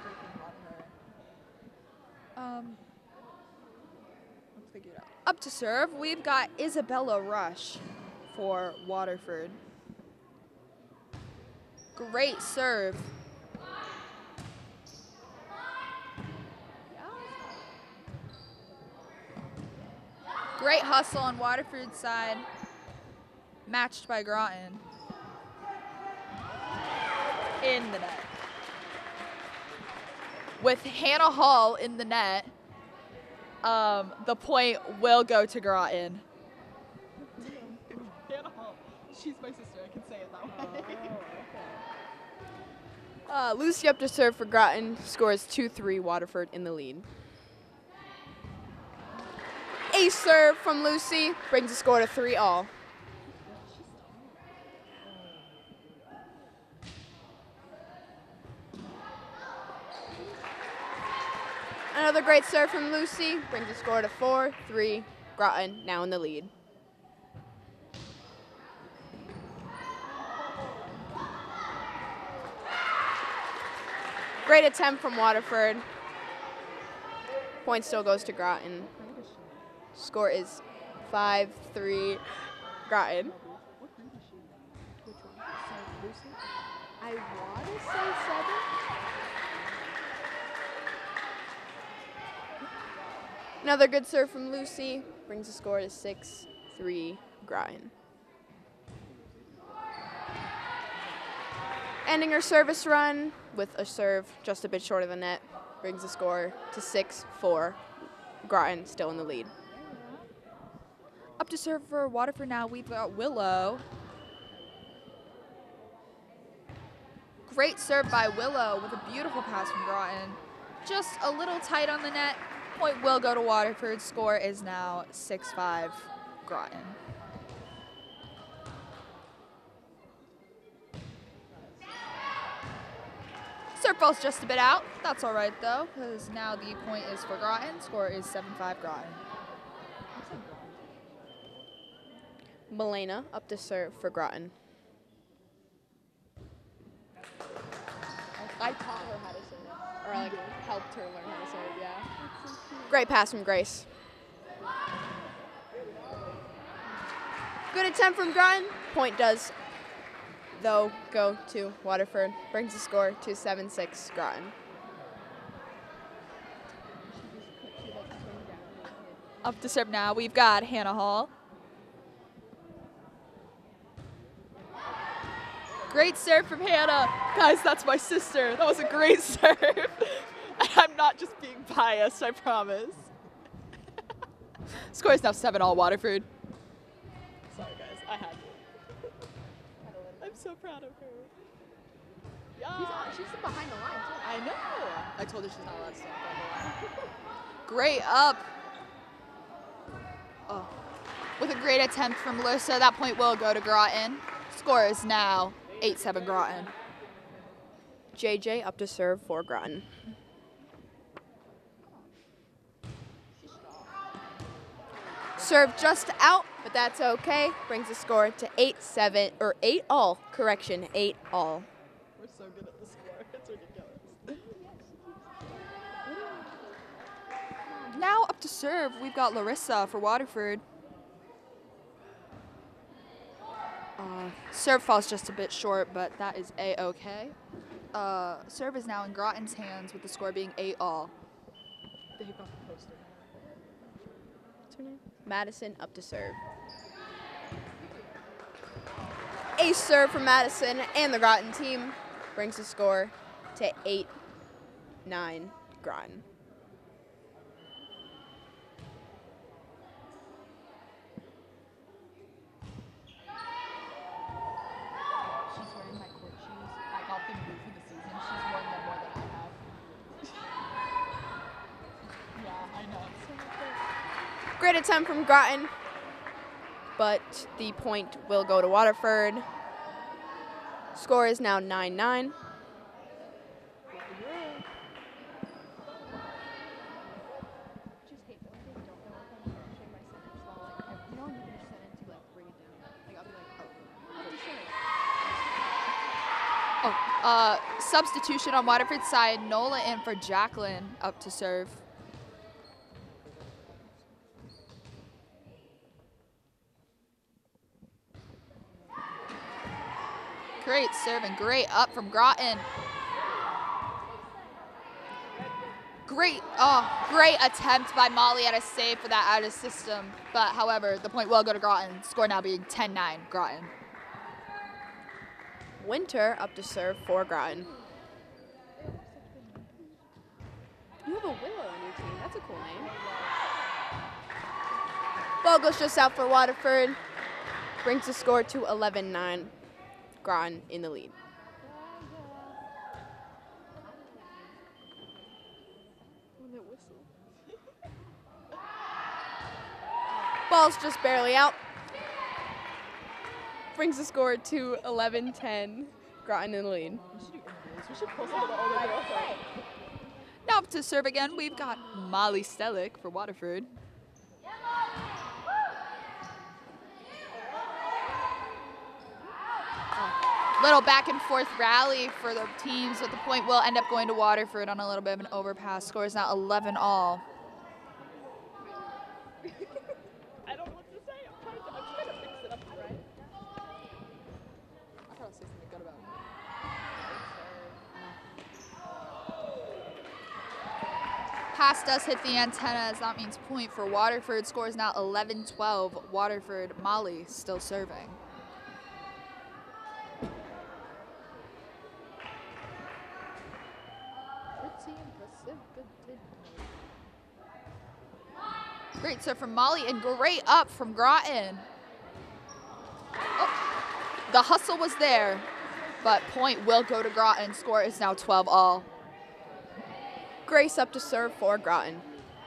Let's figure it out. Up to serve, we've got Isabella Rush for Waterford. Great serve. Great hustle on Waterford's side. Matched by Groton. In the net. With Hannah Hall in the net, the point will go to Groton. Hannah Hall. She's my sister. I can say it that way. Lucy up to serve for Groton. Scores 2-3, Waterford in the lead. Ace serve from Lucy. Brings the score to 3-all. Another great serve from Lucy. Brings the score to 4-3. Groton now in the lead. Great attempt from Waterford. Point still goes to Groton. Score is 5-3 Groton. What grade is she? Which one? I want to say 7. Another good serve from Lucy brings the score to 6-3 Groton. Ending her service run with a serve just a bit short of the net brings the score to 6-4. Groton still in the lead. Up to serve for Waterford now, we've got Willow. Great serve by Willow with a beautiful pass from Groton. Just a little tight on the net. Point will go to Waterford. Score is now 6-5 Groton. Serve falls just a bit out. That's all right though, because now the point is for Groton. Score is 7-5 Groton. Milena up to serve for Groton. I taught her how to serve, or I helped her learn how to serve, yeah. Great pass from Grace. Good attempt from Groton. Point does, though, go to Waterford. Brings the score to 7-6 Groton. Up to serve now, we've got Hannah Hall. Great serve from Hannah. Guys, that's my sister. That was a great serve. I'm not just being biased, I promise. Score is now 7-all Waterford. Sorry guys, I had to. I'm so proud of her. Yeah. She's behind the line, too. I know. I told her she's not allowed to stand behind the line. Great up. Oh. With a great attempt from Larissa, that point will go to Groton. Score is now 8-7 Groton. JJ up to serve for Groton. Serve just out, but that's okay. Brings the score to 8-7, or 8-all. Correction, 8-all. We're so good at the score. It's ridiculous. Now up to serve, we've got Larissa for Waterford. Serve falls just a bit short, but that is A-okay. Serve is now in Groton's hands with the score being 8-all. They got the poster. What's her name? Madison up to serve. Ace serve from Madison and the Groton team brings the score to 8-9 Groton. Great attempt from Groton, but the point will go to Waterford. Score is now 9-9. Substitution on Waterford's side, Nola in for Jacqueline up to serve. Great serve and great up from Groton. Great attempt by Molly at a save for that out of system. But however, the point will go to Groton. Score now being 10-9 Groton. Winter up to serve for Groton. You have a Willow on your team. That's a cool name. Ball goes just out for Waterford. Brings the score to 11-9. Groton in the lead. Ball's just barely out. Brings the score to 11-10. Groton in the lead. Now up to serve again, we've got Molly Stellick for Waterford. Little back and forth rally for the teams, but the point will end up going to Waterford on a little bit of an overpass. Score is now 11-all. I don't know what to say. I'm trying to fix it up, right? I gotta say something good about it. pass does hit the antennas. That means point for Waterford. Score is now 11-12. Waterford. Molly still serving. Great serve from Molly and great up from Groton. Oh, the hustle was there, but point will go to Groton. Score is now 12-all. Grace up to serve for Groton.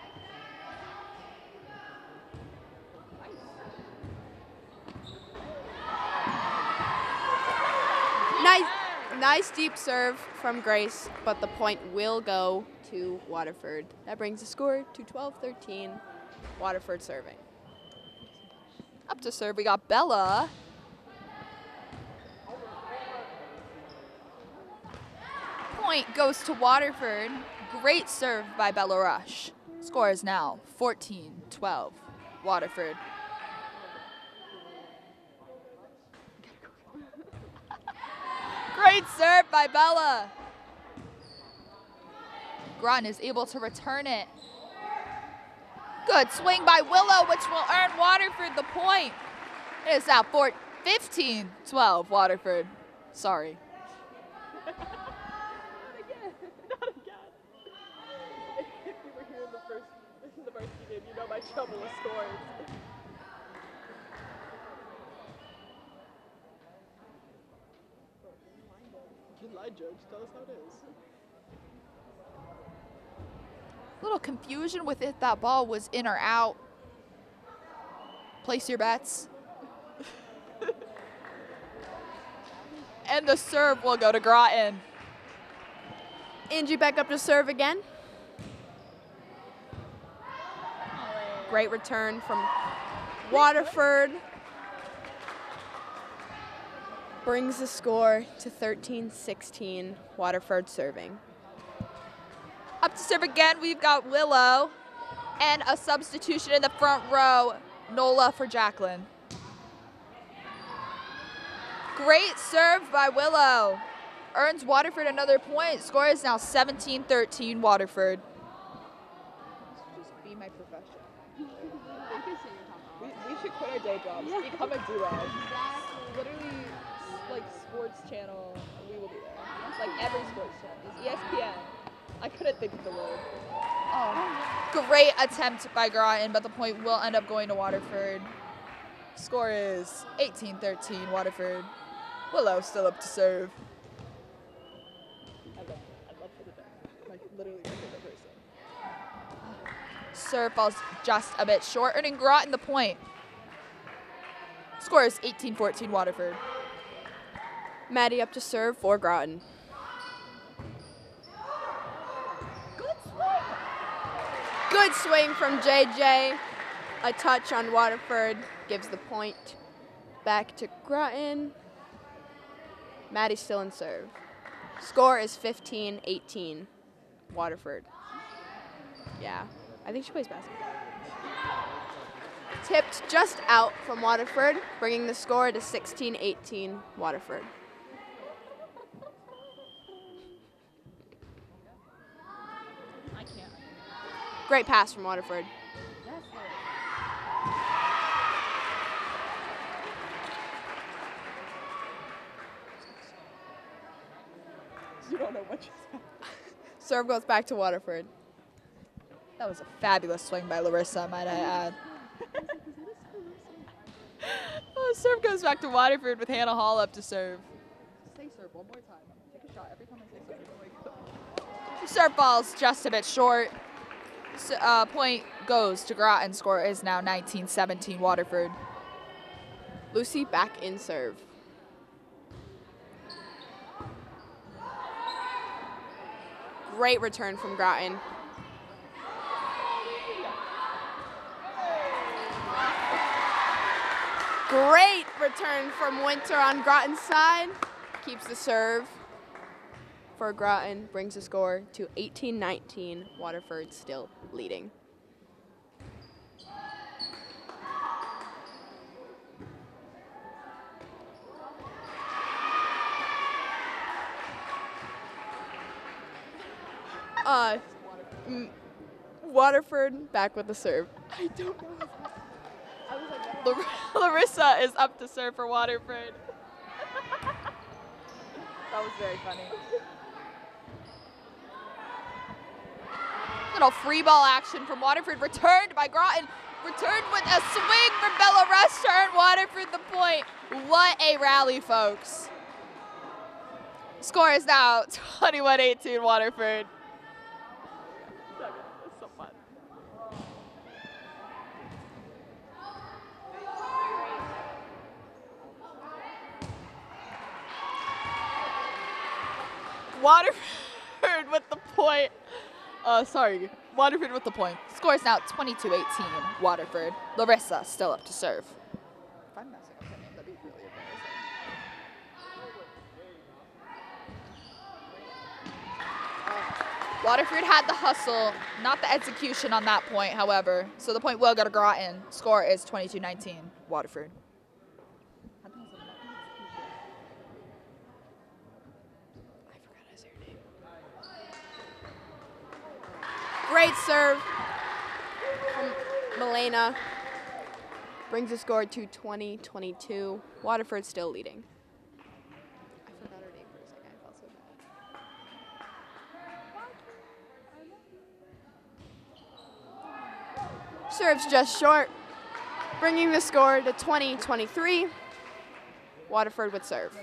Nice deep serve from Grace, but the point will go to Waterford. That brings the score to 12-13. Waterford serving. Up to serve, we got Bella. Point goes to Waterford. Great serve by Bella Rush. Score is now 14-12. Waterford. Great serve by Bella. Groton is able to return it. Good swing by Willow, which will earn Waterford the point. It is now 15-12, Waterford. Sorry. Not again. If you were here in the varsity game, you know my trouble with scores. You lied, Judge. Tell us how it is. Little confusion with if that ball was in or out. Place your bets. And the serve will go to Groton. Angie back up to serve again. Great return from Waterford. Brings the score to 13-16. Waterford serving. Up to serve again, we've got Willow. And a substitution in the front row, Nola for Jacqueline. Great serve by Willow. Earns Waterford another point. Score is now 17-13 Waterford. Just be my profession. We should quit our day jobs. Yeah. Become a duo. Exactly. Literally, like sports channel, we will be there. Like every sports channel. ESPN. I couldn't think of the word. Oh. Great attempt by Groton, but the point will end up going to Waterford. Score is 18-13 Waterford. Willow still up to serve. I'd love for the day. Like literally my favorite person. Serve falls just a bit short, earning Groton the point. Score is 18-14 Waterford. Maddie up to serve for Groton. Good swing from JJ. A touch on Waterford gives the point back to Groton. Maddie still in serve. Score is 15-18. Waterford. Yeah, I think she plays basketball. Tipped just out from Waterford, bringing the score to 16-18. Waterford. I can't. Great pass from Waterford. You don't know what you said. Serve goes back to Waterford. That was a fabulous swing by Larissa, might I add. Oh, serve goes back to Waterford with Hannah Hall up to serve. Say serve one more time. Take a shot every time I say serve. Serve falls just a bit short. Point goes to Groton. Score is now 19-17 Waterford. Lucy back in serve. Great return from Groton. Great return from Winter on Groton's side. Keeps the serve for Groton. Brings the score to 18-19. Waterford still leading. Waterford back with the serve. I don't know. Larissa is up to serve for Waterford. That was very funny. Little free ball action from Waterford, returned by Groton. Returned with a swing from Belarus to earn Waterford the point. What a rally, folks. Score is now 21-18 Waterford. That's so fun. Waterford with the point. Waterford with the point. Score is now 22-18 Waterford. Larissa still up to serve. If I'm messing up her name, that'd be really embarrassing. Waterford had the hustle, not the execution on that point, however. So the point will go to Groton. Score is 22-19 Waterford. Great serve from Milena. Brings the score to 20-22. Waterford still leading. I forgot her name for a second. I felt so bad. Serves just short. Bringing the score to 20-23. Waterford would serve.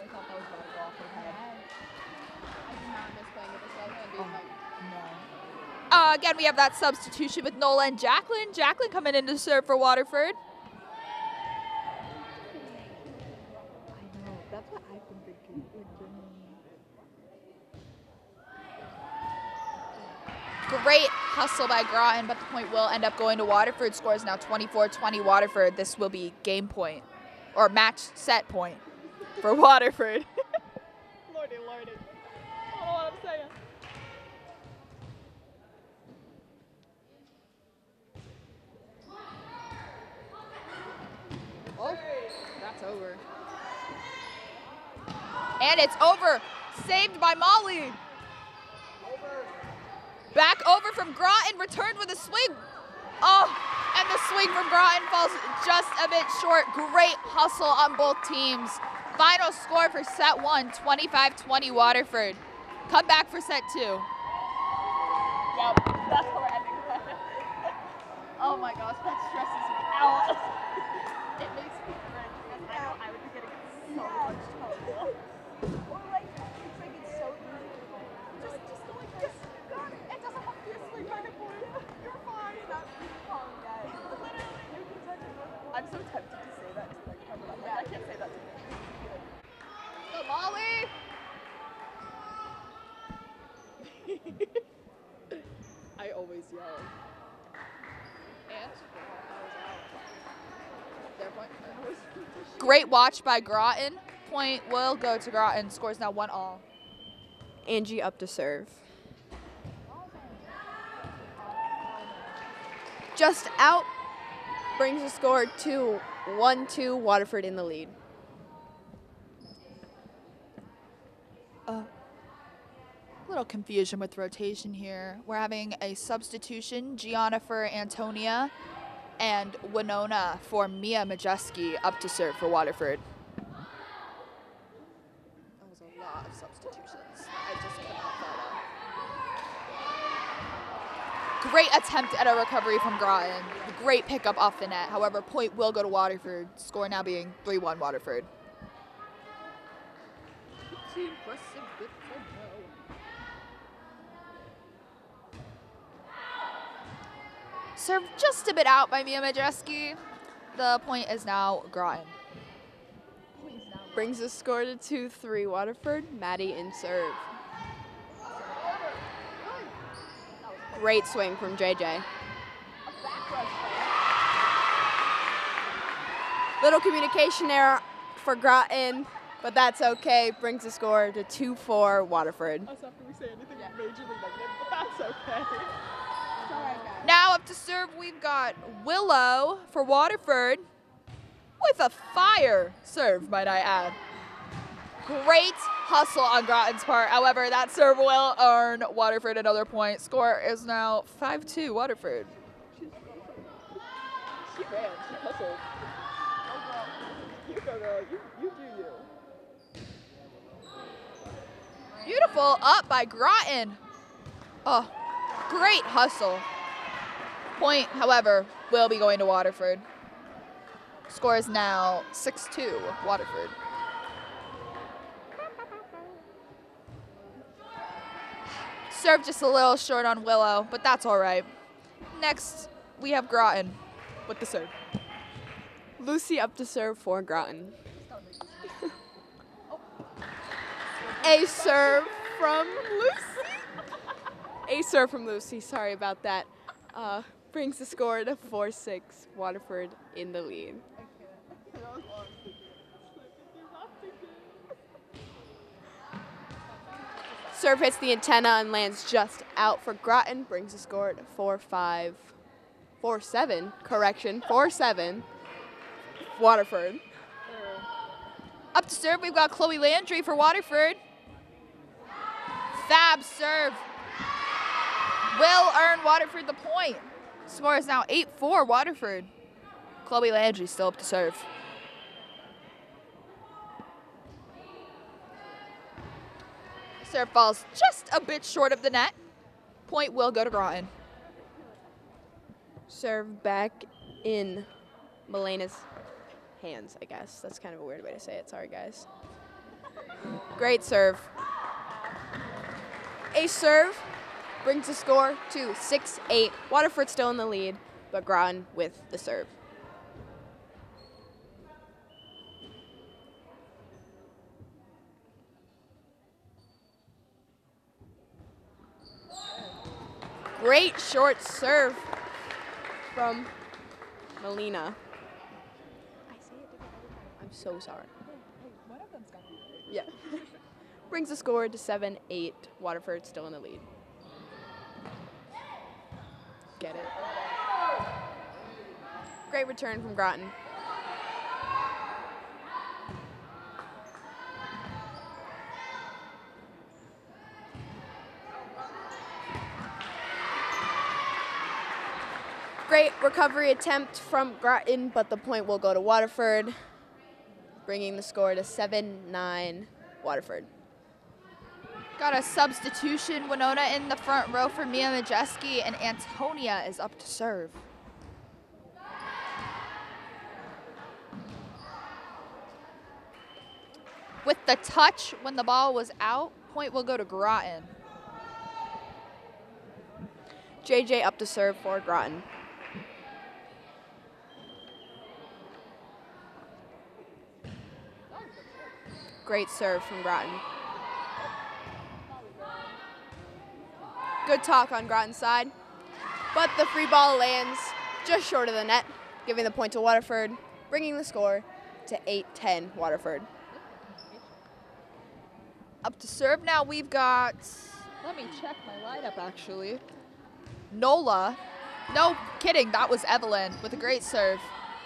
Again, we have that substitution with Nola and Jacqueline. Jacqueline coming in to serve for Waterford. I know. That's what I've been thinking. Great hustle by Groton, but the point will end up going to Waterford. Score is now 24-20 Waterford. This will be game point, or match set point for Waterford. Lordy, lordy. I don't know what I'm saying. Oh, that's over. And it's over. Saved by Molly. Back over from Groton, returned with a swing. Oh, and the swing from Groton falls just a bit short. Great hustle on both teams. Final score for set one, 25-20 Waterford. Come back for set two. Yep, that's how we're ending it. Oh my gosh, that stresses me out. It makes me cringe because I know I would be getting so much trouble. Or like, it's so easy. Just go like this. You got it. It doesn't have to be a swing by the board. You're fine. Not really calm yet. Literally, you can touch it. I'm so tempted to say that to like cover up. I can't say that to them. Go Molly! I always yell. And Their point. great watch by Groton. Point will go to Groton. Scores now 1-all. Angie up to serve. Just out. Brings the score to 1-2. Waterford in the lead. Little confusion with rotation here. We're having a substitution, Gianna for Antonia and Winona for Mia Majeski up to serve for Waterford. That was a lot of substitutions. I just could not follow. Great attempt at a recovery from Groton. Great pickup off the net. However, point will go to Waterford. Score now being 3-1 Waterford. Served just a bit out by Mia Majeski. The point is now Groton. Brings the score to 2-3 Waterford. Maddie in serve. Great swing from JJ. Little communication error for Groton, but that's okay. Brings the score to 2-4 Waterford. Us after we say anything majorly negative, but that's okay. It's alright, guys. Now up to serve, we've got Willow for Waterford with a fire serve, might I add. Great hustle on Groton's part. However, that serve will earn Waterford another point. Score is now 5-2 Waterford. She ran. She hustled. You go, girl. You do you. Beautiful up by Groton. Oh, great hustle. Point, however, will be going to Waterford. Score is now 6-2 Waterford. Serve just a little short on Willow, but that's all right. Next, we have Groton with the serve. Lucy up to serve for Groton. A serve from Lucy. A serve from Lucy. Sorry about that. Brings the score to 4-6. Waterford in the lead. Serve hits the antenna and lands just out for Groton. Brings the score to 4-5. 4-7. Correction. 4-7. Waterford. Up to serve, we've got Chloe Landry for Waterford. Fab serve. Will earn Waterford the point. Score is now 8-4 Waterford. Chloe Landry still up to serve. Serve falls just a bit short of the net. Point will go to Groton. Serve back in Melena's hands, I guess. That's kind of a weird way to say it. Sorry, guys. Great serve. A serve brings the score to 6-8. Waterford still in the lead, but Groton with the serve. Great short serve from Melina. I say it different every time. I'm so sorry. One of them's got to be Yeah. Brings the score to 7-8. Waterford still in the lead. Get it. Great return from Groton. Great recovery attempt from Groton, but the point will go to Waterford, bringing the score to 7-9 Waterford. Got a substitution. Winona in the front row for Mia Majeski, and Antonia is up to serve. With the touch when the ball was out, point will go to Groton. JJ up to serve for Groton. Great serve from Groton. Good talk on Groton's side, but the free ball lands just short of the net, giving the point to Waterford, bringing the score to 8-10 Waterford. Up to serve now, we've got, let me check my lineup actually. Nola, no kidding, that was Evelyn with a great serve.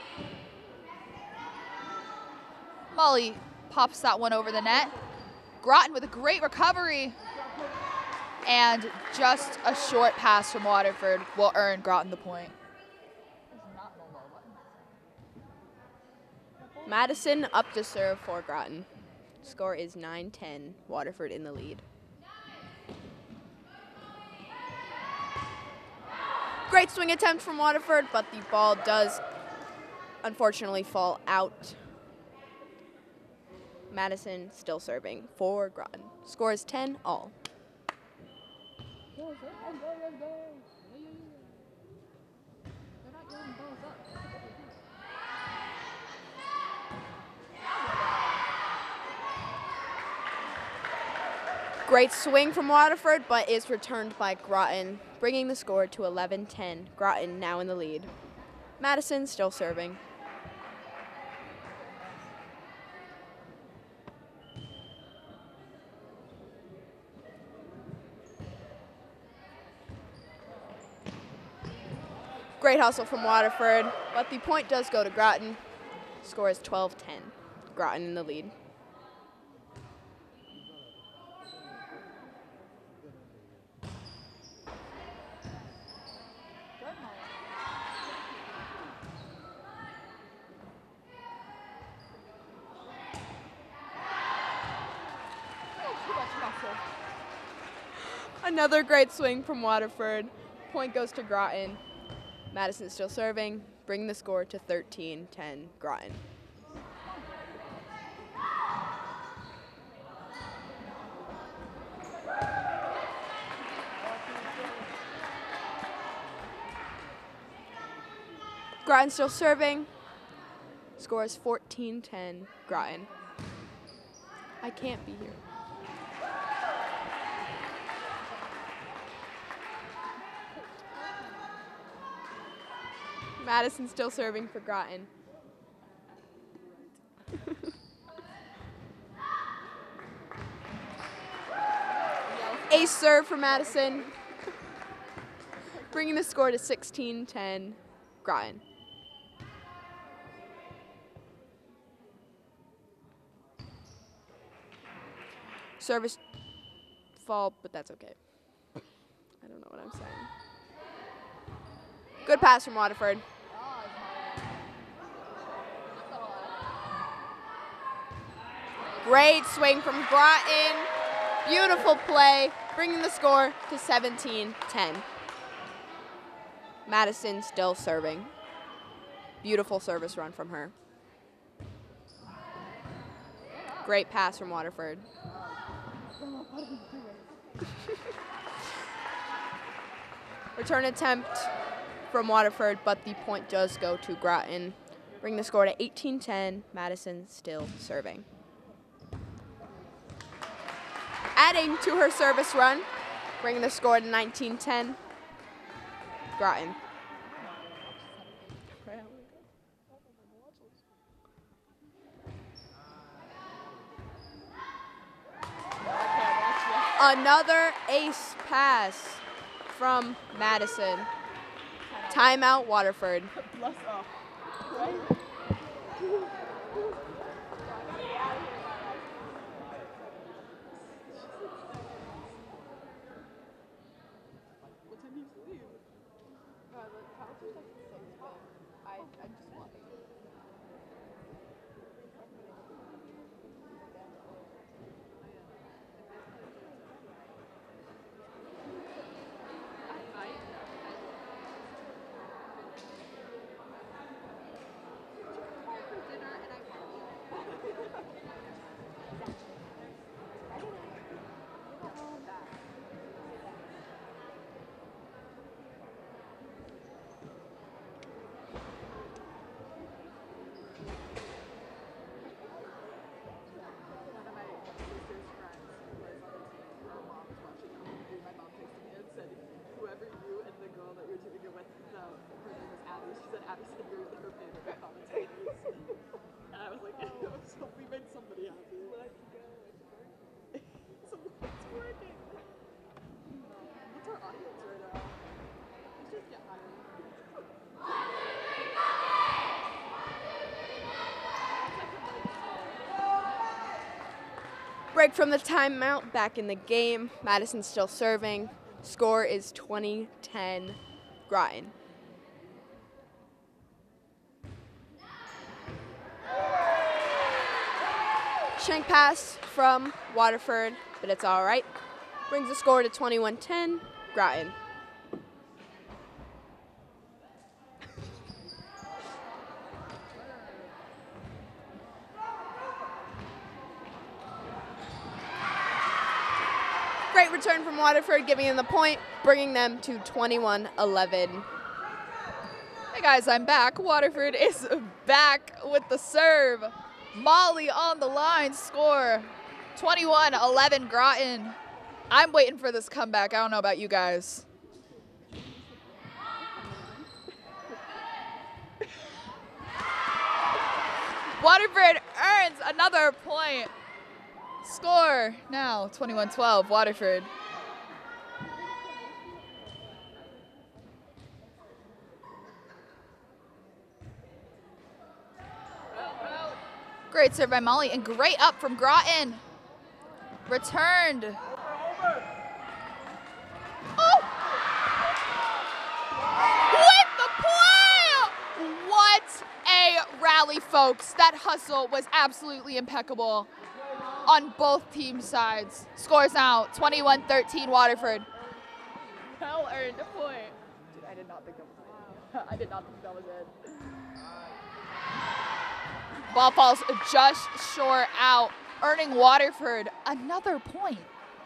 Molly pops that one over the net. Groton with a great recovery. And just a short pass from Waterford will earn Groton the point. Madison up to serve for Groton. Score is 9-10, Waterford in the lead. Great swing attempt from Waterford, but the ball does unfortunately fall out. Madison still serving for Groton. Score is 10-all. Great swing from Waterford, but is returned by Groton, bringing the score to 11-10. Groton now in the lead. Madison still serving. Great hustle from Waterford, but the point does go to Groton. Score is 12-10. Groton in the lead. Another great swing from Waterford. Point goes to Groton. Madison still serving, bringing the score to 13-10 Groton. Groton still serving. Score is 14-10 Groton. I can't be here. Madison still serving for Groton. Ace serve for Madison, bringing the score to 16-10 Groton. Service fall, but that's okay. I don't know what I'm saying. Good pass from Waterford. Great swing from Groton. Beautiful play, bringing the score to 17-10. Madison still serving. Beautiful service run from her. Great pass from Waterford. Return attempt from Waterford, but the point does go to Groton. Bring the score to 18-10. Madison still serving. Adding to her service run, bringing the score to 19-10. Groton. Another ace pass from Madison. Timeout, Waterford. Bless up. Right? What time do you leave? I'm just walking. Break from the timeout, back in the game. Madison still serving. Score is 20-10 Groton. Shank pass from Waterford, but it's all right. Brings the score to 21-10 Groton. Great return from Waterford, giving them the point, bringing them to 21-11. Hey guys, I'm back. Waterford is back with the serve. Molly on the line, score 21-11 Groton. I'm waiting for this comeback. I don't know about you guys. Waterford earns another point. Score now 21-12 Waterford. Great serve by Molly and great up from Groton. Returned. Oh! With the play! What a rally, folks. That hustle was absolutely impeccable on both team sides. Scores now 21-13 Waterford. well-earned point. Dude, I did not think that was it. I did not think that was it. Ball falls just short out, earning Waterford another point.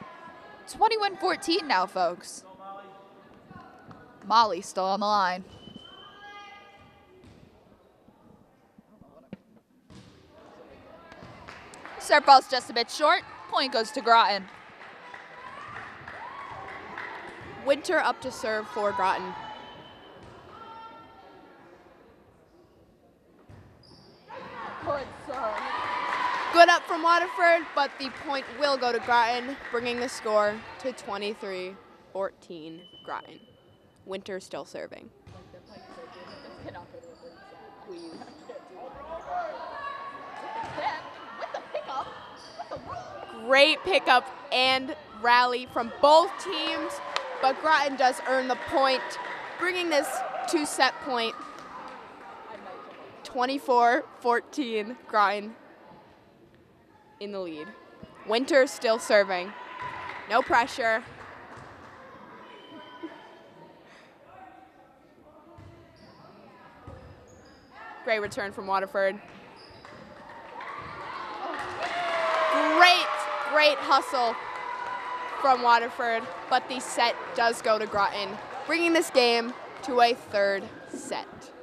21-14 now, folks. Molly still on the line. Serve ball's just a bit short. Point goes to Groton. Winter up to serve for Groton. Good serve. Good up from Waterford, but the point will go to Groton, bringing the score to 23-14 Groton. Winter still serving. Please. Great pickup and rally from both teams, but Groton does earn the point, bringing this to set point. 24-14 Groton in the lead. Winter still serving. No pressure. Great return from Waterford. Great hustle from Waterford, but the set does go to Groton, bringing this game to a third set.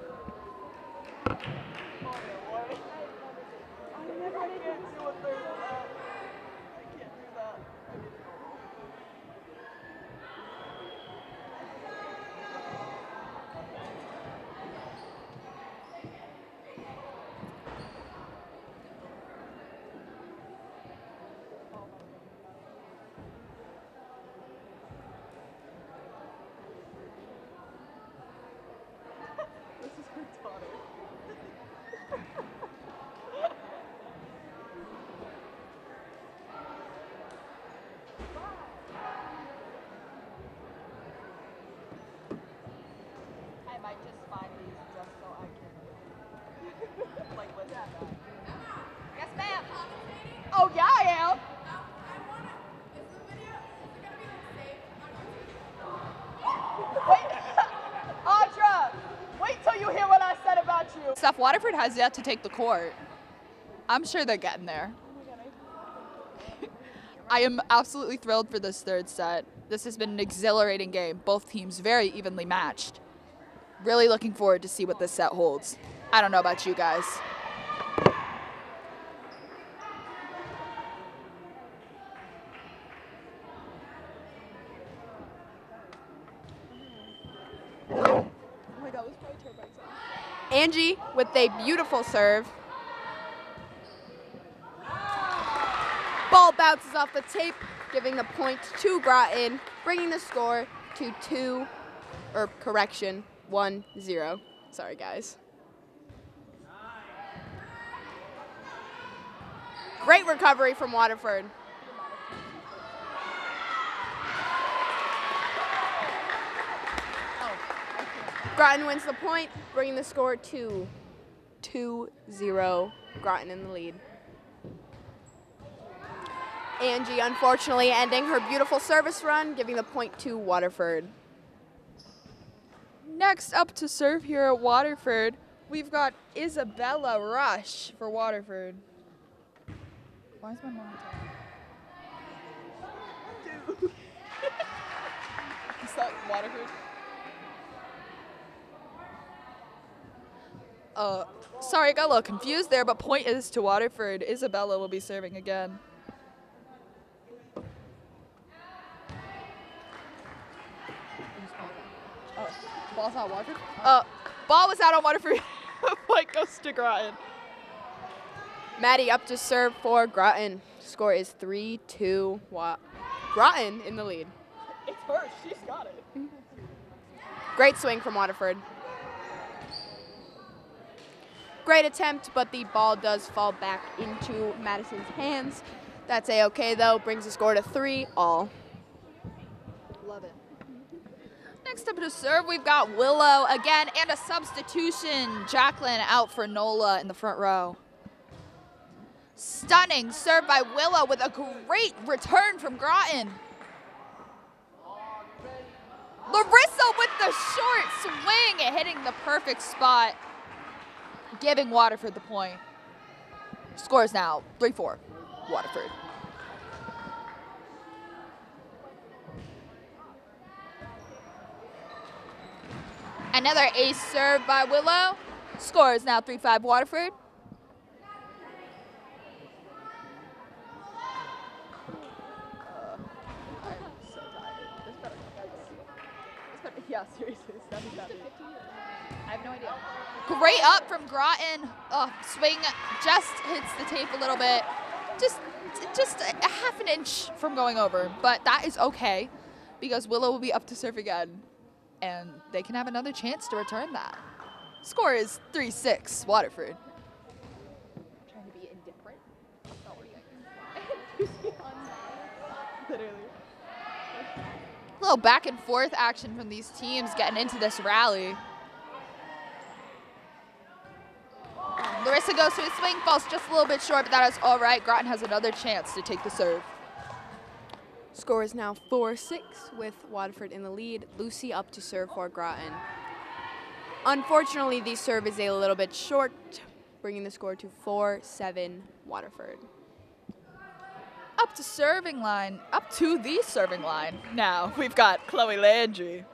Oh, yeah, I am. Wait, Audra, wait till you hear what I said about you. Stuff Waterford has yet to take the court. I'm sure they're getting there. I am absolutely thrilled for this third set. This has been an exhilarating game. Both teams very evenly matched. Really looking forward to see what this set holds. I don't know about you guys. Angie with a beautiful serve. Ball bounces off the tape, giving the point to Groton, bringing the score to 1-0. Sorry, guys. Great recovery from Waterford. Groton wins the point, bringing the score to 2-0. Groton in the lead. Angie, unfortunately, ending her beautiful service run, giving the point to Waterford. Next up to serve here at Waterford, we've got Isabella Rush for Waterford. Why is my monitor? Dude. Is that Waterford? Sorry, I got a little confused there, but point is to Waterford. Isabella will be serving again. Ball's out Waterford? Ball was out on Waterford. Point goes to Groton. Maddie up to serve for Groton. Score is 3-2. Groton in the lead. It's hers. She's got it. Great swing from Waterford. Great attempt, but the ball does fall back into Madison's hands. That's A-okay, though. Brings the score to 3-all. Love it. Next up to serve, we've got Willow again, and a substitution. Jacqueline out for Nola in the front row. Stunning serve by Willow with a great return from Groton. Larissa with the short swing, hitting the perfect spot, giving Waterford the point. Score is now 3-4, Waterford. Another ace serve by Willow. Score is now 3-5, Waterford. Yeah, seriously, I have no idea. Great up from Groton. Oh, swing just hits the tape a little bit. Just a half an inch from going over, but that is okay because Willow will be up to serve again and they can have another chance to return that. Score is 3-6, Waterford. Trying to be indifferent. That's not working. Literally. A little back and forth action from these teams getting into this rally. Larissa goes to a swing, falls just a little bit short, but that is all right. Groton has another chance to take the serve. Score is now 4-6 with Waterford in the lead. Lucy up to serve for Groton. Unfortunately, the serve is a little bit short, bringing the score to 4-7 Waterford. Up to the serving line. Now we've got Chloe Landry.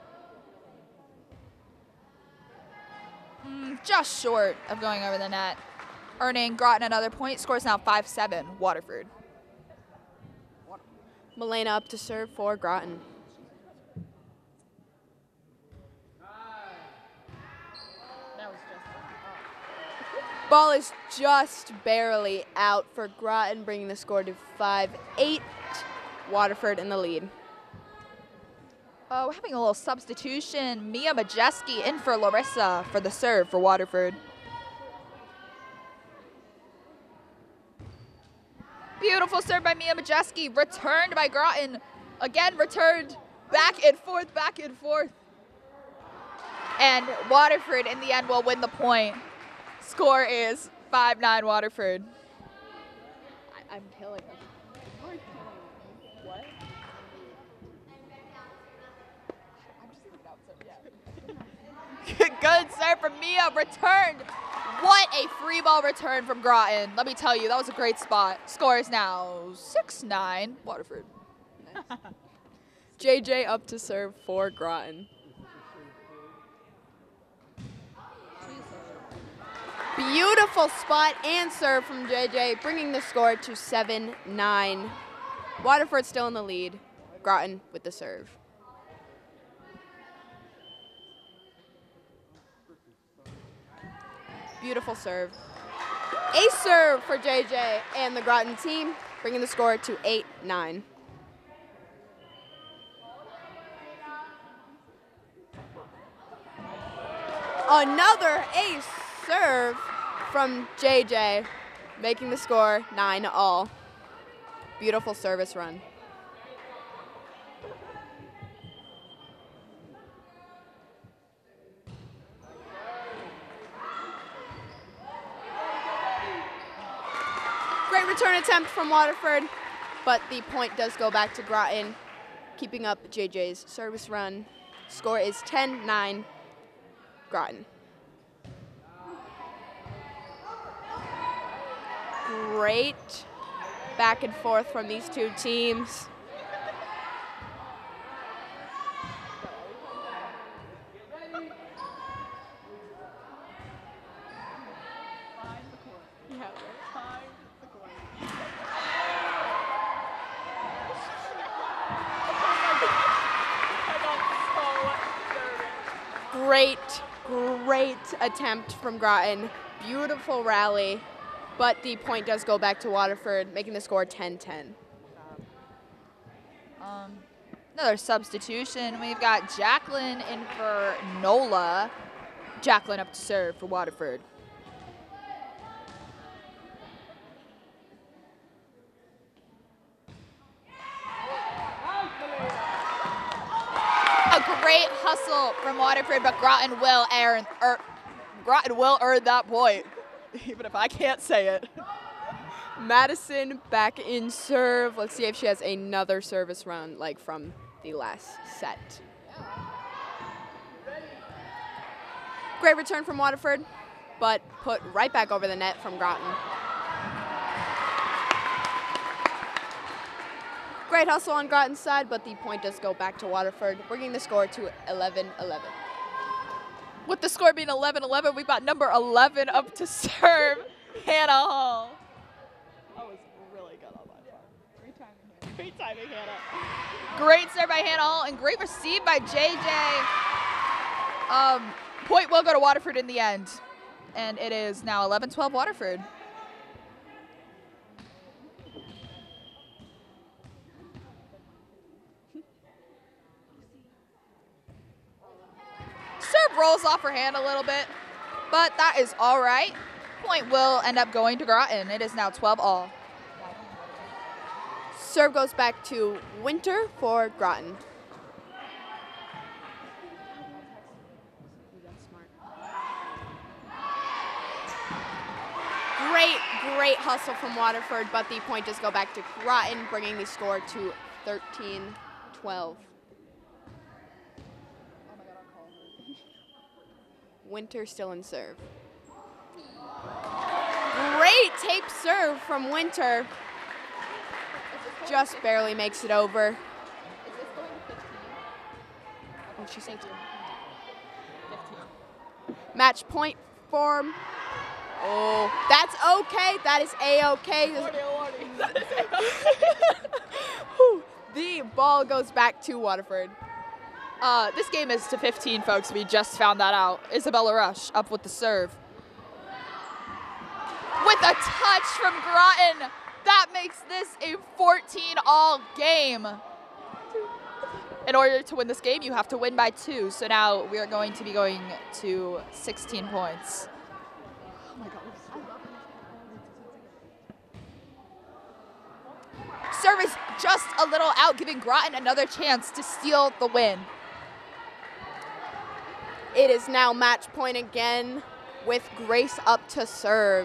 Just short of going over the net. Earning Groton another point. Scores now 5-7, Waterford. Milena up to serve for Groton. Ball is just barely out for Groton, bringing the score to 5-8. Waterford in the lead. Oh, we're having a little substitution. Mia Majeski in for Larissa for the serve for Waterford. Beautiful serve by Mia Majeski, returned by Groton. Again, returned back and forth, back and forth. And Waterford, in the end, will win the point. Score is 5-9 Waterford. I'm killing them. You're killing them. What? I'm just looking out, so yeah. Good serve from Mia, returned. What a free ball return from Groton. Let me tell you, that was a great spot. Score is now 6-9 Waterford. Nice. JJ up to serve for Groton. Beautiful spot and serve from JJ, bringing the score to 7-9. Waterford still in the lead. Groton with the serve. Beautiful serve. Ace serve for JJ and the Groton team, bringing the score to 8-9. Another ace serve from JJ, making the score 9-all. Beautiful service run. Great return attempt from Waterford, but the point does go back to Groton, keeping up JJ's service run. Score is 10-9, Groton. Great back and forth from these two teams. Great attempt from Groton. Beautiful rally, but the point does go back to Waterford, making the score 10-10. Another substitution. We've got Jacqueline in for Nola. Jacqueline up to serve for Waterford. A great hustle from Waterford, but Groton will earn that point, even if I can't say it. Madison back in serve. Let's see if she has another service run like from the last set. Great return from Waterford, but put right back over the net from Groton. Great hustle on Groton's side, but the point does go back to Waterford, bringing the score to 11-11. With the score being 11-11, we've got number 11 up to serve, Hannah Hall. That was really good on that part. Great timing, Hannah. Great timing, Hannah. Great serve by Hannah Hall and great receive by JJ. Point will go to Waterford in the end. And it is now 11-12 Waterford. Serve rolls off her hand a little bit, but that is all right. Point will end up going to Groton. It is now 12-all. Serve goes back to Winter for Groton. Great hustle from Waterford, but the point does go back to Groton, bringing the score to 13-12. Winter still in serve. Great tape serve from Winter. Just barely makes it over. Oh, she said 15. Match point form. Oh, that's okay. That is A-okay. The ball goes back to Waterford. This game is to 15, folks. We just found that out. Isabella Rush up with the serve. With a touch from Groton. That makes this a 14-all game. In order to win this game, you have to win by 2. So now we are going to be going to 16 points. Oh my God. Serve is just a little out, giving Groton another chance to steal the win. It is now match point again with Grace up to serve.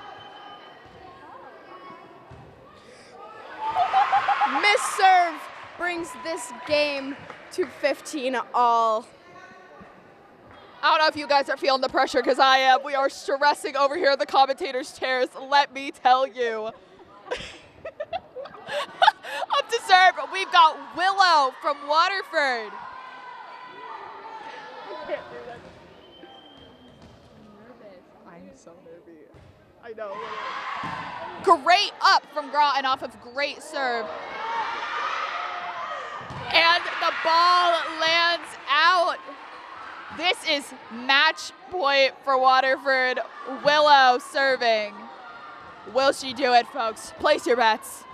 Miss serve brings this game to 15-all. I don't know if you guys are feeling the pressure, because I am. We are stressing over here in the commentators' chairs, let me tell you. Up to serve, we've got Willow from Waterford. I'm so nervous. I know. Great up from Groton off of great serve. And the ball lands out. This is match point for Waterford. Willow serving. Will she do it, folks? Place your bets.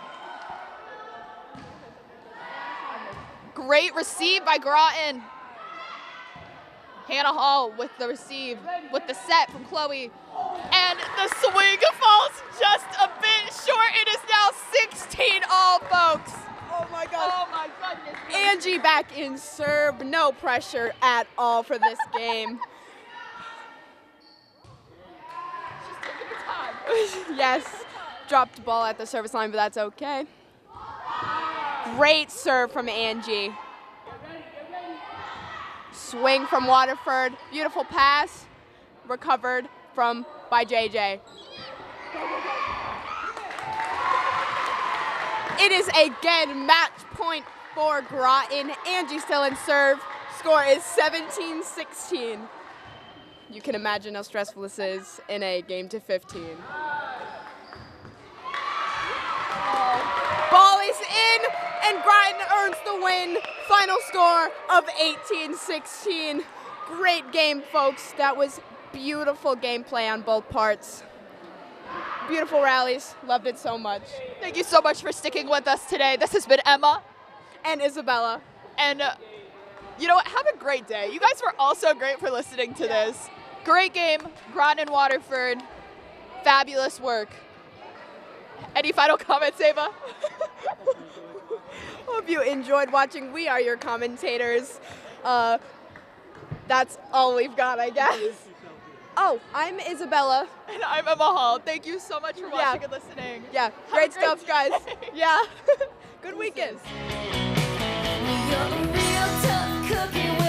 Great receive by Groton. Hannah Hall with the receive, with the set from Chloe. And the swing falls just a bit short. It is now 16-all, folks. Oh my gosh. Oh my goodness. Angie back in serve. No pressure at all for this game. She's taking her time. Yes. Dropped ball at the service line, but that's okay. Great serve from Angie. Swing from Waterford. Beautiful pass. Recovered by JJ. It is again match point for Groton. Angie still in serve. Score is 17-16. You can imagine how stressful this is in a game to 15. Ball is in, and Groton earns the win. Final score of 18-16. Great game, folks. That was beautiful gameplay on both parts. Beautiful rallies. Loved it so much. Thank you so much for sticking with us today. This has been Emma. And Isabella. And you know what? Have a great day. You guys were also great for listening to this. Great game. Groton and Waterford. Fabulous work. Any final comments, Ava? Hope you enjoyed watching. We are your commentators. That's all we've got, I guess. Oh, I'm Isabella. And I'm Emma Hall. Thank you so much for watching and listening. Yeah, great stuff, guys. Yeah. Good weekend. You're a real tough cookie.